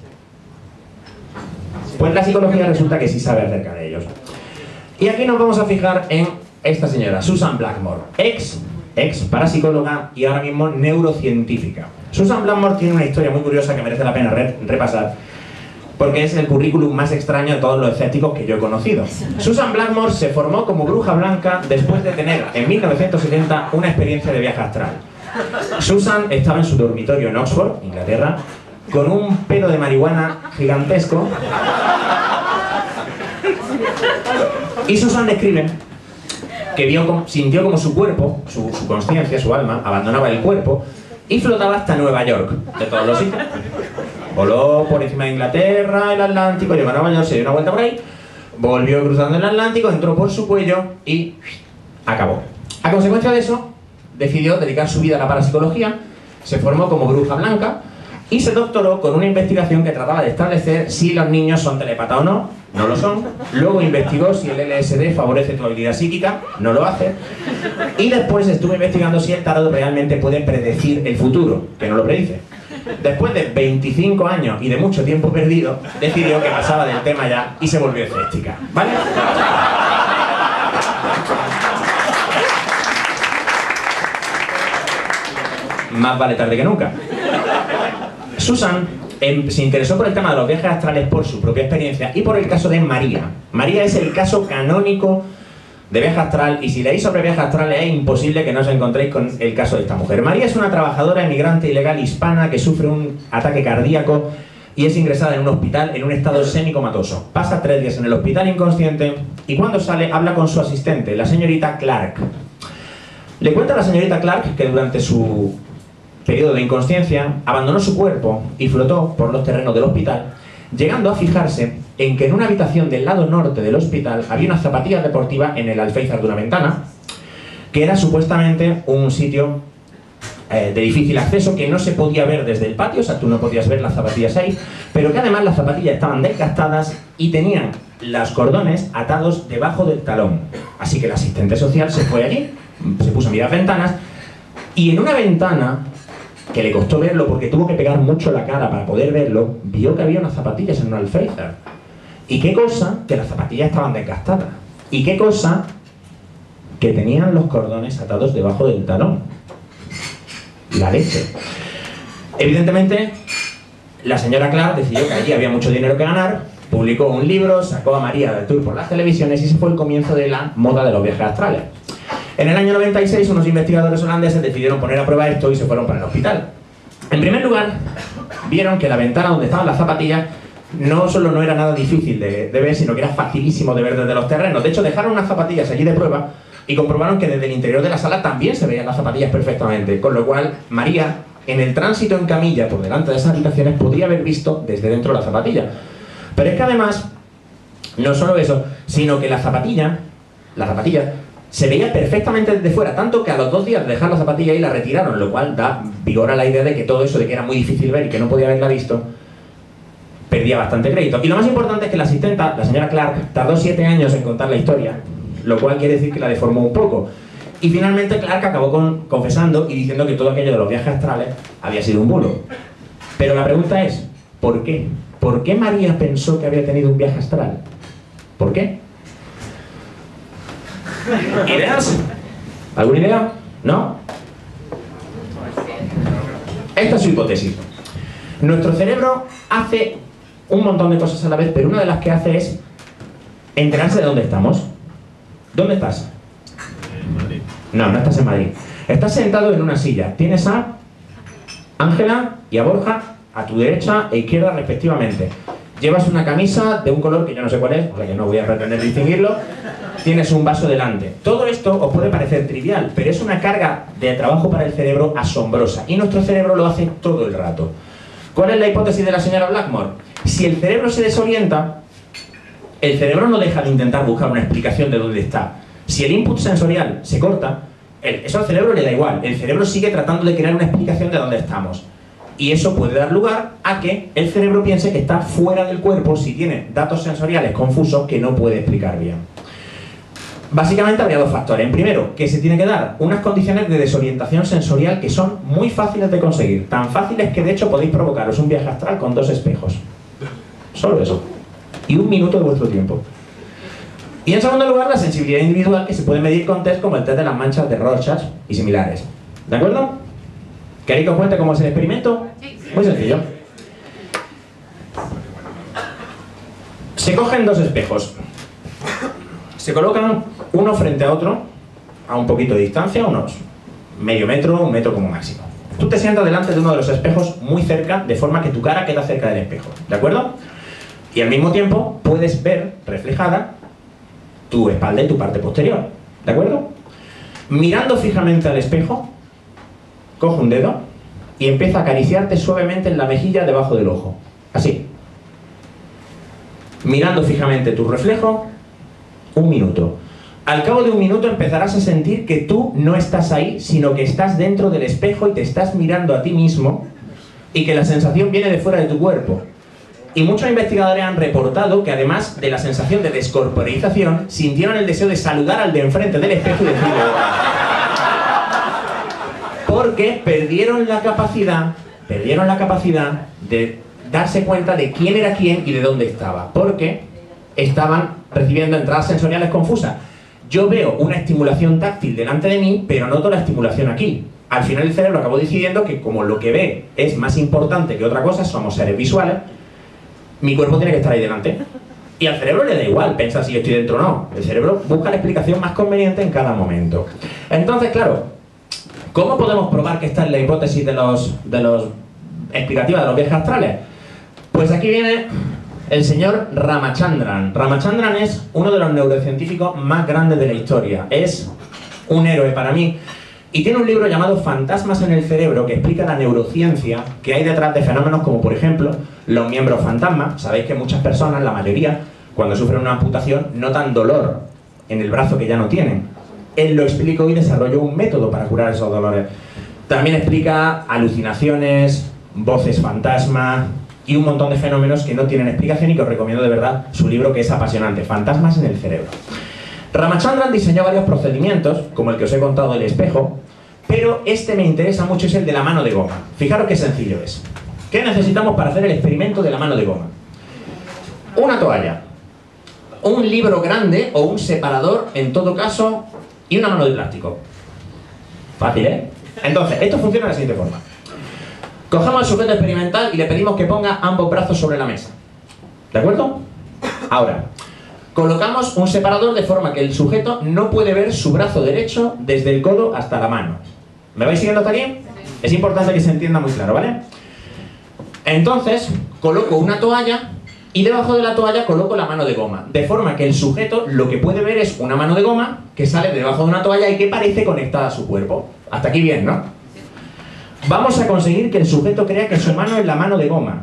Pues la psicología resulta que sí sabe acerca de ellos. Y aquí nos vamos a fijar en esta señora, Susan Blackmore, ex parapsicóloga y ahora mismo neurocientífica. Susan Blackmore tiene una historia muy curiosa que merece la pena repasar, porque es el currículum más extraño de todos los escépticos que yo he conocido. Susan Blackmore se formó como bruja blanca después de tener en 1970 una experiencia de viaje astral. Susan estaba en su dormitorio en Oxford, Inglaterra, con un pedo de marihuana gigantesco. Y Susan describe que sintió como su cuerpo, su consciencia, su alma, abandonaba el cuerpo y flotaba hasta Nueva York, de todos los sitios. Voló por encima de Inglaterra, el Atlántico, llegó a Nueva York, se dio una vuelta por ahí, volvió cruzando el Atlántico, entró por su cuello y acabó. A consecuencia de eso, decidió dedicar su vida a la parapsicología, se formó como bruja blanca y se doctoró con una investigación que trataba de establecer si los niños son telépatas o no. No lo son. Luego investigó si el LSD favorece tu habilidad psíquica. No lo hace. Y después estuvo investigando si el tarot realmente puede predecir el futuro, que no lo predice. Después de 25 años y de mucho tiempo perdido, decidió que pasaba del tema ya y se volvió escéptica. ¿Vale? Más vale tarde que nunca. Susan se interesó por el tema de los viajes astrales por su propia experiencia y por el caso de María. María es el caso canónico de viaje astral y si leéis sobre viajes astrales es imposible que no os encontréis con el caso de esta mujer. María es una trabajadora emigrante ilegal hispana que sufre un ataque cardíaco y es ingresada en un hospital en un estado semicomatoso. Pasa 3 días en el hospital inconsciente y cuando sale habla con su asistente, la señorita Clark. Le cuenta a la señorita Clark que durante su periodo de inconsciencia abandonó su cuerpo y flotó por los terrenos del hospital, llegando a fijarse en que en una habitación del lado norte del hospital había unas zapatillas deportivas en el alféizar de una ventana, que era supuestamente un sitio de difícil acceso que no se podía ver desde el patio, o sea, tú no podías ver las zapatillas ahí, pero que además las zapatillas estaban desgastadas y tenían los cordones atados debajo del talón. Así que el asistente social se fue allí, se puso a mirar ventanas y en una ventana que le costó verlo porque tuvo que pegar mucho la cara para poder verlo, vio que había unas zapatillas en un alféizar. ¿Y qué cosa? Que las zapatillas estaban desgastadas. ¿Y qué cosa? Que tenían los cordones atados debajo del talón. La leche. Evidentemente, la señora Clark decidió que allí había mucho dinero que ganar, publicó un libro, sacó a María del tour por las televisiones y ese fue el comienzo de la moda de los viajes astrales. En el año 96, unos investigadores holandeses decidieron poner a prueba esto y se fueron para el hospital. En primer lugar, vieron que la ventana donde estaban las zapatillas no solo no era nada difícil de ver, sino que era facilísimo de ver desde los terrenos. De hecho, dejaron unas zapatillas allí de prueba y comprobaron que desde el interior de la sala también se veían las zapatillas perfectamente. Con lo cual, María, en el tránsito en camilla por delante de esas habitaciones, podía haber visto desde dentro la zapatilla. Pero es que además, no solo eso, sino que la zapatilla se veía perfectamente desde fuera, tanto que a los 2 días de dejar la zapatilla ahí la retiraron, lo cual da vigor a la idea de que todo eso de que era muy difícil ver y que no podía haberla visto, perdía bastante crédito. Y lo más importante es que la asistenta, la señora Clark, tardó 7 años en contar la historia, lo cual quiere decir que la deformó un poco. Y finalmente Clark acabó confesando y diciendo que todo aquello de los viajes astrales había sido un bulo. Pero la pregunta es, ¿por qué? ¿Por qué María pensó que había tenido un viaje astral? ¿Por qué? ¿Ideas? ¿Alguna idea? ¿No? Esta es su hipótesis. Nuestro cerebro hace un montón de cosas a la vez, pero una de las que hace es enterarse de dónde estamos. ¿Dónde estás? En Madrid. No, no estás en Madrid. Estás sentado en una silla. Tienes a Ángela y a Borja a tu derecha e izquierda respectivamente. Llevas una camisa de un color que yo no sé cuál es, o sea que no voy a pretender distinguirlo. Tienes un vaso delante. Todo esto os puede parecer trivial, pero es una carga de trabajo para el cerebro asombrosa. Y nuestro cerebro lo hace todo el rato. ¿Cuál es la hipótesis de la señora Blackmore? Si el cerebro se desorienta, el cerebro no deja de intentar buscar una explicación de dónde está. Si el input sensorial se corta, eso al cerebro le da igual. El cerebro sigue tratando de crear una explicación de dónde estamos. Y eso puede dar lugar a que el cerebro piense que está fuera del cuerpo si tiene datos sensoriales confusos que no puede explicar bien. Básicamente habría dos factores. En primero, que se tiene que dar unas condiciones de desorientación sensorial que son muy fáciles de conseguir. Tan fáciles que de hecho podéis provocaros un viaje astral con 2 espejos. Solo eso. Y 1 minuto de vuestro tiempo. Y en segundo lugar, la sensibilidad individual, que se puede medir con test como el test de las manchas de Rorschach y similares. ¿De acuerdo? ¿Queréis que os cuente cómo es el experimento? Muy sencillo. Se cogen 2 espejos. Se colocan uno frente a otro, a un poquito de distancia, unos medio metro, 1 metro como máximo. Tú te sientas delante de uno de los espejos muy cerca, de forma que tu cara queda cerca del espejo, ¿de acuerdo? Y al mismo tiempo puedes ver reflejada tu espalda y tu parte posterior, ¿de acuerdo? Mirando fijamente al espejo, coge un dedo y empieza a acariciarte suavemente en la mejilla debajo del ojo, así. Mirando fijamente tu reflejo, 1 minuto. Al cabo de 1 minuto empezarás a sentir que tú no estás ahí, sino que estás dentro del espejo y te estás mirando a ti mismo y que la sensación viene de fuera de tu cuerpo. Y muchos investigadores han reportado que además de la sensación de descorporización, sintieron el deseo de saludar al de enfrente del espejo y decirle porque perdieron la capacidad de darse cuenta de quién era quién y de dónde estaba, porque estaban recibiendo entradas sensoriales confusas. Yo veo una estimulación táctil delante de mí, pero noto la estimulación aquí. Al final el cerebro acabó decidiendo que como lo que ve es más importante que otra cosa, somos seres visuales, mi cuerpo tiene que estar ahí delante. Y al cerebro le da igual, piensa si yo estoy dentro o no. El cerebro busca la explicación más conveniente en cada momento. Entonces, claro, ¿cómo podemos probar que esta es la hipótesis de los explicativa de los viajes astrales? Pues aquí viene el señor Ramachandran. Ramachandran es uno de los neurocientíficos más grandes de la historia. Es un héroe para mí. Y tiene un libro llamado Fantasmas en el cerebro que explica la neurociencia que hay detrás de fenómenos como, por ejemplo, los miembros fantasma. Sabéis que muchas personas, la mayoría, cuando sufren una amputación, notan dolor en el brazo que ya no tienen. Él lo explicó y desarrolló un método para curar esos dolores. También explica alucinaciones, voces fantasma y un montón de fenómenos que no tienen explicación y que os recomiendo de verdad su libro, que es apasionante, Fantasmas en el cerebro. Ramachandran diseñó varios procedimientos, como el que os he contado del espejo, pero este me interesa mucho, es el de la mano de goma. Fijaros qué sencillo es. ¿Qué necesitamos para hacer el experimento de la mano de goma? Una toalla, un libro grande o un separador, en todo caso, y una mano de plástico. Fácil, ¿eh? Entonces, esto funciona de la siguiente forma. Cogemos al sujeto experimental y le pedimos que ponga ambos brazos sobre la mesa. ¿De acuerdo? Ahora, colocamos un separador de forma que el sujeto no puede ver su brazo derecho desde el codo hasta la mano. ¿Me vais siguiendo hasta aquí? Es importante que se entienda muy claro, ¿vale? Entonces, coloco una toalla y debajo de la toalla coloco la mano de goma, de forma que el sujeto lo que puede ver es una mano de goma que sale de debajo de una toalla y que parece conectada a su cuerpo. Hasta aquí bien, ¿no? Vamos a conseguir que el sujeto crea que su mano es la mano de goma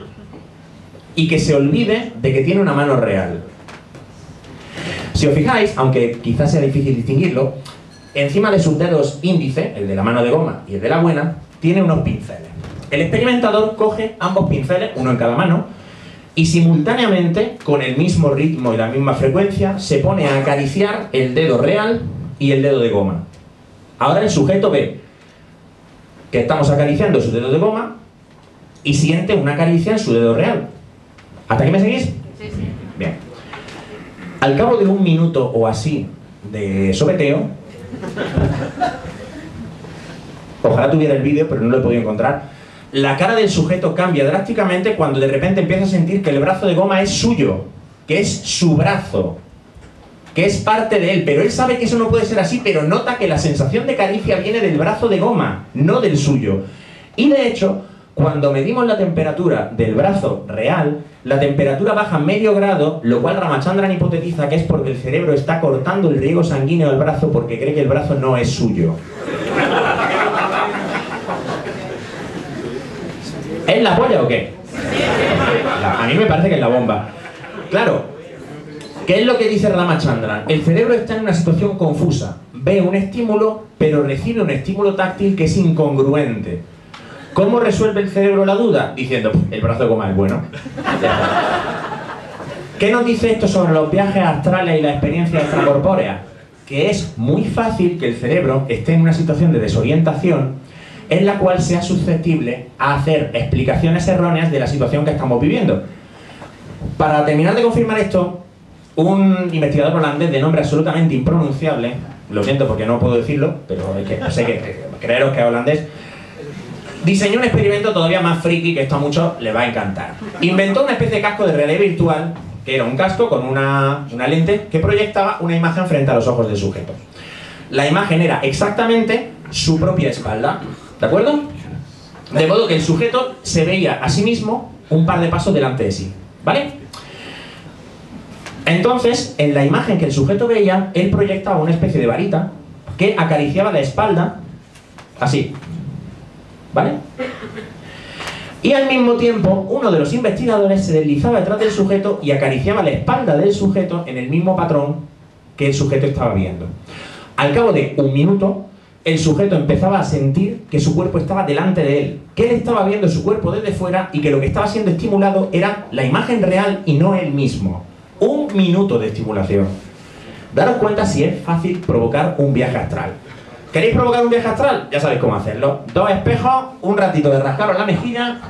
y que se olvide de que tiene una mano real. Si os fijáis, aunque quizás sea difícil distinguirlo, encima de sus dedos índice, el de la mano de goma y el de la buena, tiene unos pinceles. El experimentador coge ambos pinceles, uno en cada mano, y simultáneamente, con el mismo ritmo y la misma frecuencia, se pone a acariciar el dedo real y el dedo de goma. Ahora el sujeto ve que estamos acariciando su dedo de goma y siente una caricia en su dedo real. ¿Hasta aquí me seguís? Sí, sí. Bien. Al cabo de 1 minuto o así de sopeteo, ojalá tuviera el vídeo, pero no lo he podido encontrar, la cara del sujeto cambia drásticamente cuando de repente empieza a sentir que el brazo de goma es suyo, que es su brazo, que es parte de él, pero él sabe que eso no puede ser así, pero nota que la sensación de caricia viene del brazo de goma, no del suyo. Y de hecho, cuando medimos la temperatura del brazo real, la temperatura baja medio grado, lo cual Ramachandran hipotetiza que es porque el cerebro está cortando el riego sanguíneo al brazo porque cree que el brazo no es suyo. ¿Es la polla o qué? A mí me parece que es la bomba. Claro, ¿qué es lo que dice Ramachandran? El cerebro está en una situación confusa. Ve un estímulo, pero recibe un estímulo táctil que es incongruente. ¿Cómo resuelve el cerebro la duda? Diciendo, el brazo de goma es bueno. ¿Qué nos dice esto sobre los viajes astrales y la experiencia extracorpórea? que es muy fácil que el cerebro esté en una situación de desorientación en la cual sea susceptible a hacer explicaciones erróneas de la situación que estamos viviendo. Para terminar de confirmar esto, un investigador holandés de nombre absolutamente impronunciable, lo siento porque no puedo decirlo, pero es que sé que creeros que es holandés, diseñó un experimento todavía más friki que esto a muchos les va a encantar. Inventó una especie de casco de realidad virtual, que era un casco con una lente que proyectaba una imagen frente a los ojos del sujeto. La imagen era exactamente su propia espalda, ¿de acuerdo? De modo que el sujeto se veía a sí mismo un par de pasos delante de sí, ¿vale? Entonces, en la imagen que el sujeto veía, él proyectaba una especie de varita que acariciaba la espalda, así, ¿vale? Y al mismo tiempo, uno de los investigadores se deslizaba detrás del sujeto y acariciaba la espalda del sujeto en el mismo patrón que el sujeto estaba viendo. Al cabo de un minuto, el sujeto empezaba a sentir que su cuerpo estaba delante de él, que él estaba viendo su cuerpo desde fuera y que lo que estaba siendo estimulado era la imagen real y no él mismo. Un minuto de estimulación. Daros cuenta si es fácil provocar un viaje astral. ¿Queréis provocar un viaje astral? Ya sabéis cómo hacerlo. 2 espejos, un ratito de rascaros la mejilla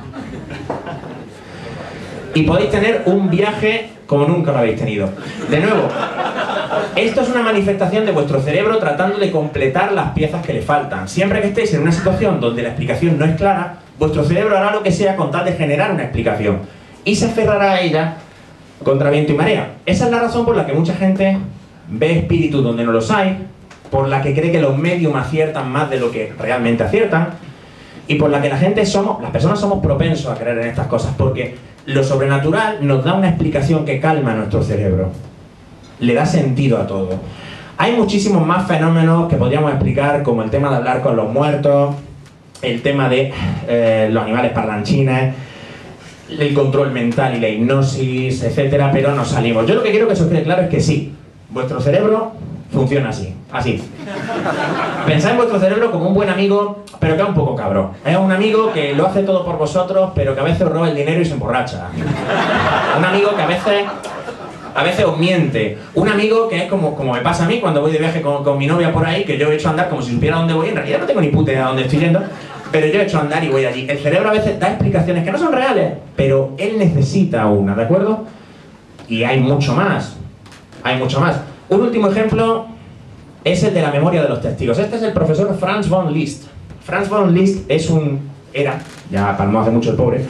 y podéis tener un viaje como nunca lo habéis tenido. De nuevo, esto es una manifestación de vuestro cerebro tratando de completar las piezas que le faltan. Siempre que estéis en una situación donde la explicación no es clara, vuestro cerebro hará lo que sea con tal de generar una explicación y se aferrará a ella contra viento y marea. Esa es la razón por la que mucha gente ve espíritus donde no los hay, por la que cree que los medium aciertan más de lo que realmente aciertan, y por la que las personas somos propensos a creer en estas cosas, porque lo sobrenatural nos da una explicación que calma nuestro cerebro, le da sentido a todo. Hay muchísimos más fenómenos que podríamos explicar, como el tema de hablar con los muertos, el tema de los animales parlanchines, el control mental y la hipnosis, etcétera, pero no salimos. Yo lo que quiero que se os quede claro es que sí, vuestro cerebro funciona así. Pensad en vuestro cerebro como un buen amigo, pero que es un poco cabrón. Es un amigo que lo hace todo por vosotros, pero que a veces os roba el dinero y se emborracha. Un amigo que a veces os miente. Un amigo que es como me pasa a mí cuando voy de viaje con mi novia por ahí, que yo he hecho andar como si supiera dónde voy. En realidad no tengo ni puta idea de dónde estoy yendo, pero yo he hecho andar y voy allí. El cerebro a veces da explicaciones que no son reales, pero él necesita una, ¿de acuerdo? Y hay mucho más. Hay mucho más. Un último ejemplo es el de la memoria de los testigos. Este es el profesor Franz von Liszt. Franz von Liszt ya palmó hace mucho el pobre,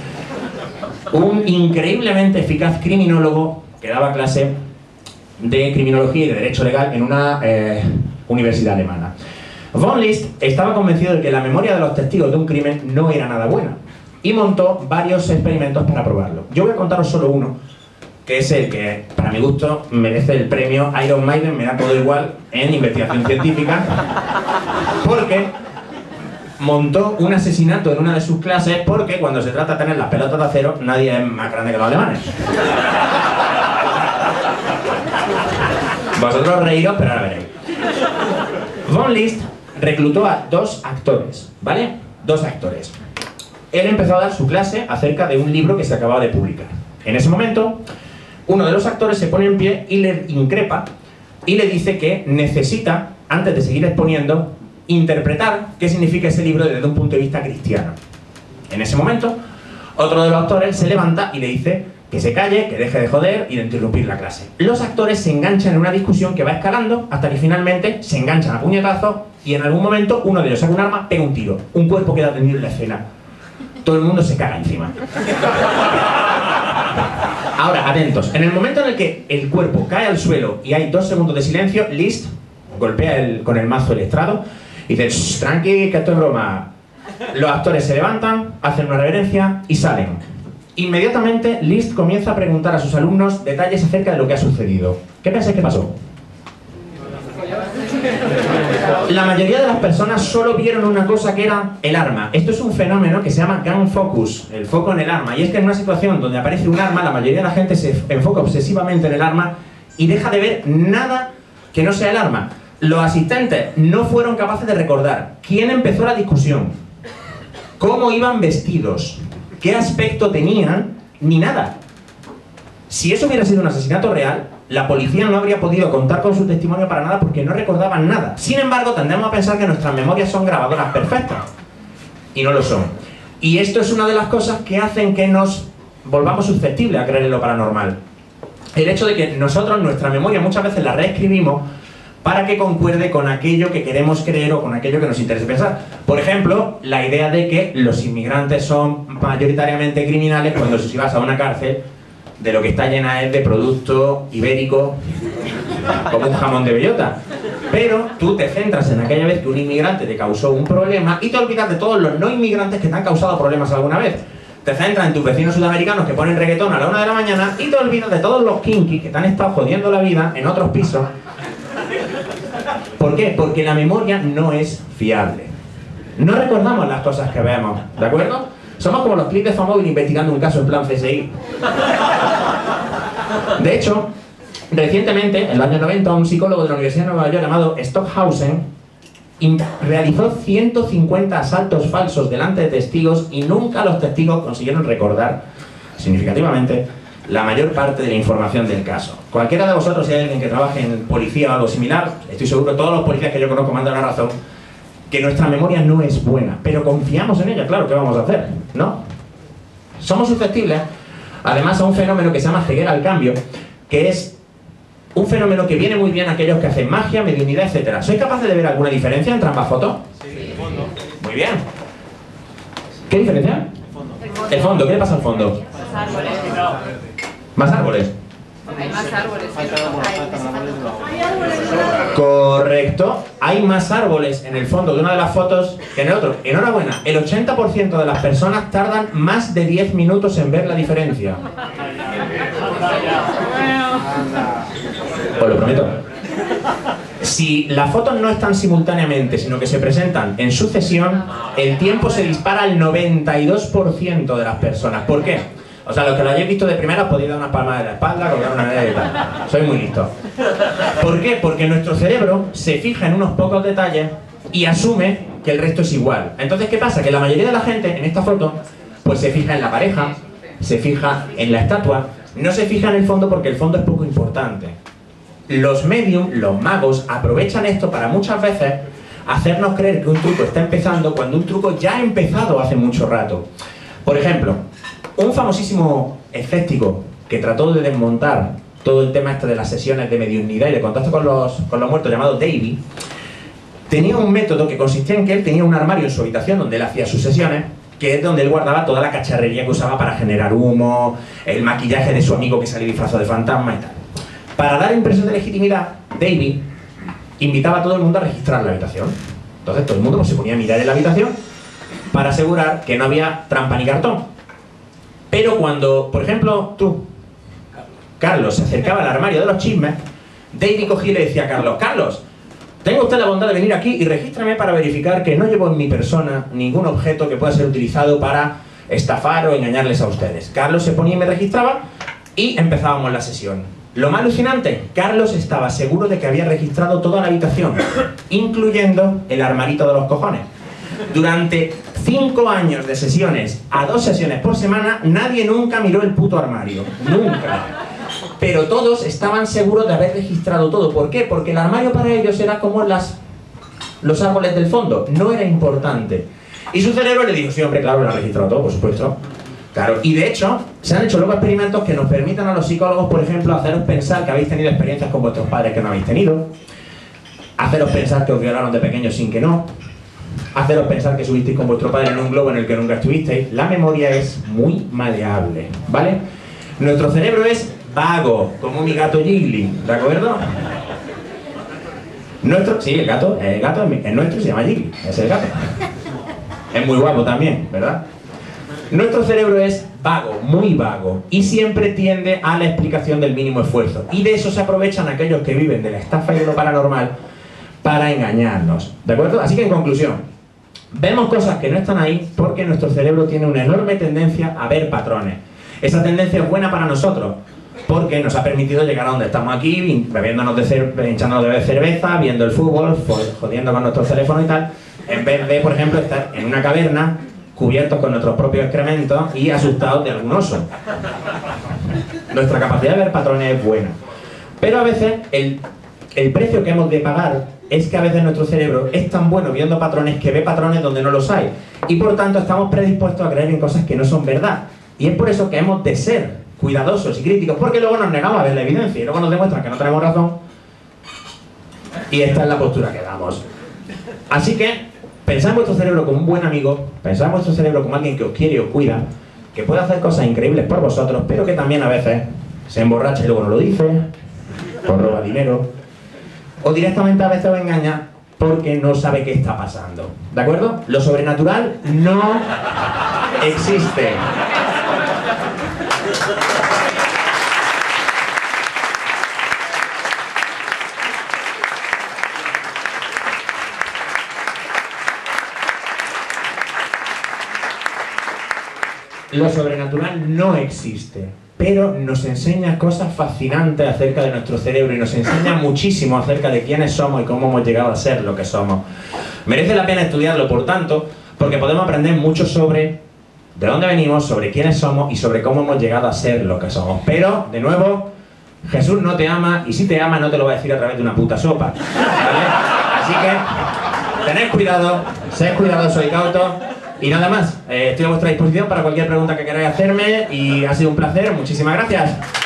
un increíblemente eficaz criminólogo que daba clase de criminología y de derecho legal en una universidad alemana. Von Liszt estaba convencido de que la memoria de los testigos de un crimen no era nada buena y montó varios experimentos para probarlo. Yo voy a contaros solo uno, que es el que, para mi gusto, merece el premio Iron Maiden, me da todo igual, en investigación científica, porque montó un asesinato en una de sus clases, porque cuando se trata de tener las pelotas de acero, nadie es más grande que los alemanes. Vosotros reíros, pero ahora veréis. Von Liszt reclutó a 2 actores, ¿vale? 2 actores. Él empezó a dar su clase acerca de un libro que se acababa de publicar. En ese momento, uno de los actores se pone en pie y le increpa y le dice que necesita, antes de seguir exponiendo, interpretar qué significa ese libro desde un punto de vista cristiano. En ese momento, otro de los actores se levanta y le dice que se calle, que deje de joder y de interrumpir la clase. Los actores se enganchan en una discusión que va escalando hasta que finalmente se enganchan a puñetazos y en algún momento uno de ellos saca un arma, pega un tiro. Un cuerpo queda tendido en la escena. Todo el mundo se caga encima. Ahora, atentos. En el momento en el que el cuerpo cae al suelo y hay 2 segundos de silencio, Liszt golpea con el mazo el estrado y dice: tranqui, que esto es broma. Los actores se levantan, hacen una reverencia y salen. Inmediatamente, Liszt comienza a preguntar a sus alumnos detalles acerca de lo que ha sucedido. ¿Qué pensáis que pasó? La mayoría de las personas solo vieron una cosa, que era el arma. Esto es un fenómeno que se llama gun focus, el foco en el arma. Y es que en una situación donde aparece un arma, la mayoría de la gente se enfoca obsesivamente en el arma y deja de ver nada que no sea el arma. Los asistentes no fueron capaces de recordar quién empezó la discusión, cómo iban vestidos, qué aspecto tenían, ni nada. Si eso hubiera sido un asesinato real, la policía no habría podido contar con su testimonio para nada porque no recordaban nada. Sin embargo, tendemos a pensar que nuestras memorias son grabadoras perfectas. Y no lo son. Y esto es una de las cosas que hacen que nos volvamos susceptibles a creer en lo paranormal. El hecho de que nosotros, nuestra memoria, muchas veces la reescribimos para que concuerde con aquello que queremos creer o con aquello que nos interesa pensar. Por ejemplo, la idea de que los inmigrantes son mayoritariamente criminales cuando si vas a una cárcel de lo que está llena es de producto ibérico como un jamón de bellota. Pero tú te centras en aquella vez que un inmigrante te causó un problema y te olvidas de todos los no inmigrantes que te han causado problemas alguna vez. Te centras en tus vecinos sudamericanos que ponen reggaetón a la 1 de la mañana y te olvidas de todos los kinky que te han estado jodiendo la vida en otros pisos. ¿Por qué? Porque la memoria no es fiable. No recordamos las cosas que vemos, ¿de acuerdo? Somos como los clips de Famóvil investigando un caso en plan CSI. De hecho, recientemente, en los años 90, un psicólogo de la Universidad de Nueva York llamado Stockhausen realizó 150 asaltos falsos delante de testigos y nunca los testigos consiguieron recordar significativamente la mayor parte de la información del caso. Cualquiera de vosotros, si hay alguien que trabaje en policía o algo similar, estoy seguro que todos los policías que yo conozco me han dado la razón, que nuestra memoria no es buena, pero confiamos en ella, claro, ¿qué vamos a hacer? ¿No? Somos susceptibles, además, a un fenómeno que se llama ceguera al cambio, que es un fenómeno que viene muy bien a aquellos que hacen magia, mediunidad, etc. ¿Sois capaces de ver alguna diferencia entre ambas fotos? Sí, el fondo. Muy bien. ¿Qué diferencia? El fondo, ¿qué le pasa al fondo? Más árboles. ¿Más árboles? Hay más árboles. Correcto. Hay más árboles en el fondo de una de las fotos que en el otro. Enhorabuena, el 80% de las personas tardan más de 10 minutos en ver la diferencia. Os lo prometo. Si las fotos no están simultáneamente, sino que se presentan en sucesión, el tiempo se dispara al 92% de las personas. ¿Por qué? O sea, los que lo hayáis visto de primera podéis dar una palma de la espalda, colgar una medalla y tal. Soy muy listo. ¿Por qué? Porque nuestro cerebro se fija en unos pocos detalles y asume que el resto es igual. Entonces, ¿qué pasa? Que la mayoría de la gente en esta foto pues se fija en la pareja, se fija en la estatua, no se fija en el fondo porque el fondo es poco importante. Los medium, los magos, aprovechan esto para muchas veces hacernos creer que un truco está empezando cuando un truco ya ha empezado hace mucho rato. Por ejemplo, un famosísimo escéptico que trató de desmontar todo el tema este de las sesiones de mediunidad y de contacto con los muertos, llamado Davy, tenía un método que consistía en que él tenía un armario en su habitación donde él hacía sus sesiones, que es donde él guardaba toda la cacharrería que usaba para generar humo, el maquillaje de su amigo que salía disfrazado de fantasma y tal. Para dar impresión de legitimidad, Davy invitaba a todo el mundo a registrar la habitación. Entonces todo el mundo pues, se ponía a mirar en la habitación para asegurar que no había trampa ni cartón. Pero cuando, por ejemplo, tú, Carlos, se acercaba al armario de los chismes, Davy cogía y le decía a Carlos: Carlos, tenga usted la bondad de venir aquí y regístrame para verificar que no llevo en mi persona ningún objeto que pueda ser utilizado para estafar o engañarles a ustedes. Carlos se ponía y me registraba y empezábamos la sesión. Lo más alucinante, Carlos estaba seguro de que había registrado toda la habitación, incluyendo el armarito de los cojones. Durante 5 años de sesiones, a 2 sesiones por semana, nadie nunca miró el puto armario. Nunca. Pero todos estaban seguros de haber registrado todo. ¿Por qué? Porque el armario para ellos era como los árboles del fondo. No era importante. Y su cerebro le dijo: sí, hombre, claro, lo ha registrado todo, por supuesto. Claro, y de hecho, se han hecho luego experimentos que nos permiten a los psicólogos, por ejemplo, haceros pensar que habéis tenido experiencias con vuestros padres que no habéis tenido, haceros pensar que os violaron de pequeños sin que no, haceros pensar que subisteis con vuestro padre en un globo en el que nunca estuvisteis. La memoria es muy maleable, ¿vale? Nuestro cerebro es vago, como mi gato Jiggly, ¿de acuerdo? Sí, el gato es nuestro, se llama Jiggly, es el gato. Es muy guapo también, ¿verdad? Nuestro cerebro es vago, muy vago, y siempre tiende a la explicación del mínimo esfuerzo. Y de eso se aprovechan aquellos que viven de la estafa y de lo paranormal para engañarnos, ¿de acuerdo? Así que en conclusión, vemos cosas que no están ahí porque nuestro cerebro tiene una enorme tendencia a ver patrones. Esa tendencia es buena para nosotros porque nos ha permitido llegar a donde estamos aquí, hinchándonos de beber cerveza, viendo el fútbol, jodiendo con nuestro teléfono y tal, en vez de, por ejemplo, estar en una caverna cubiertos con nuestros propios excrementos y asustados de algún oso. Nuestra capacidad de ver patrones es buena. Pero a veces el precio que hemos de pagar es que a veces nuestro cerebro es tan bueno viendo patrones que ve patrones donde no los hay. Y por tanto estamos predispuestos a creer en cosas que no son verdad. Y es por eso que hemos de ser cuidadosos y críticos, porque luego nos negamos a ver la evidencia y luego nos demuestran que no tenemos razón. Y esta es la postura que damos. Así que pensad en vuestro cerebro como un buen amigo, pensad en vuestro cerebro como alguien que os quiere y os cuida, que puede hacer cosas increíbles por vosotros, pero que también a veces se emborracha y luego no lo dice, os roba dinero, o directamente a veces os engaña porque no sabe qué está pasando. ¿De acuerdo? Lo sobrenatural no existe. Lo sobrenatural no existe, pero nos enseña cosas fascinantes acerca de nuestro cerebro y nos enseña muchísimo acerca de quiénes somos y cómo hemos llegado a ser lo que somos. Merece la pena estudiarlo, por tanto, porque podemos aprender mucho sobre de dónde venimos, sobre quiénes somos y sobre cómo hemos llegado a ser lo que somos. Pero, de nuevo, Jesús no te ama y si te ama no te lo va a decir a través de una puta sopa, ¿vale? Así que, tened cuidado, sed cuidadosos y cautos. Y nada más, estoy a vuestra disposición para cualquier pregunta que queráis hacerme y ha sido un placer, muchísimas gracias.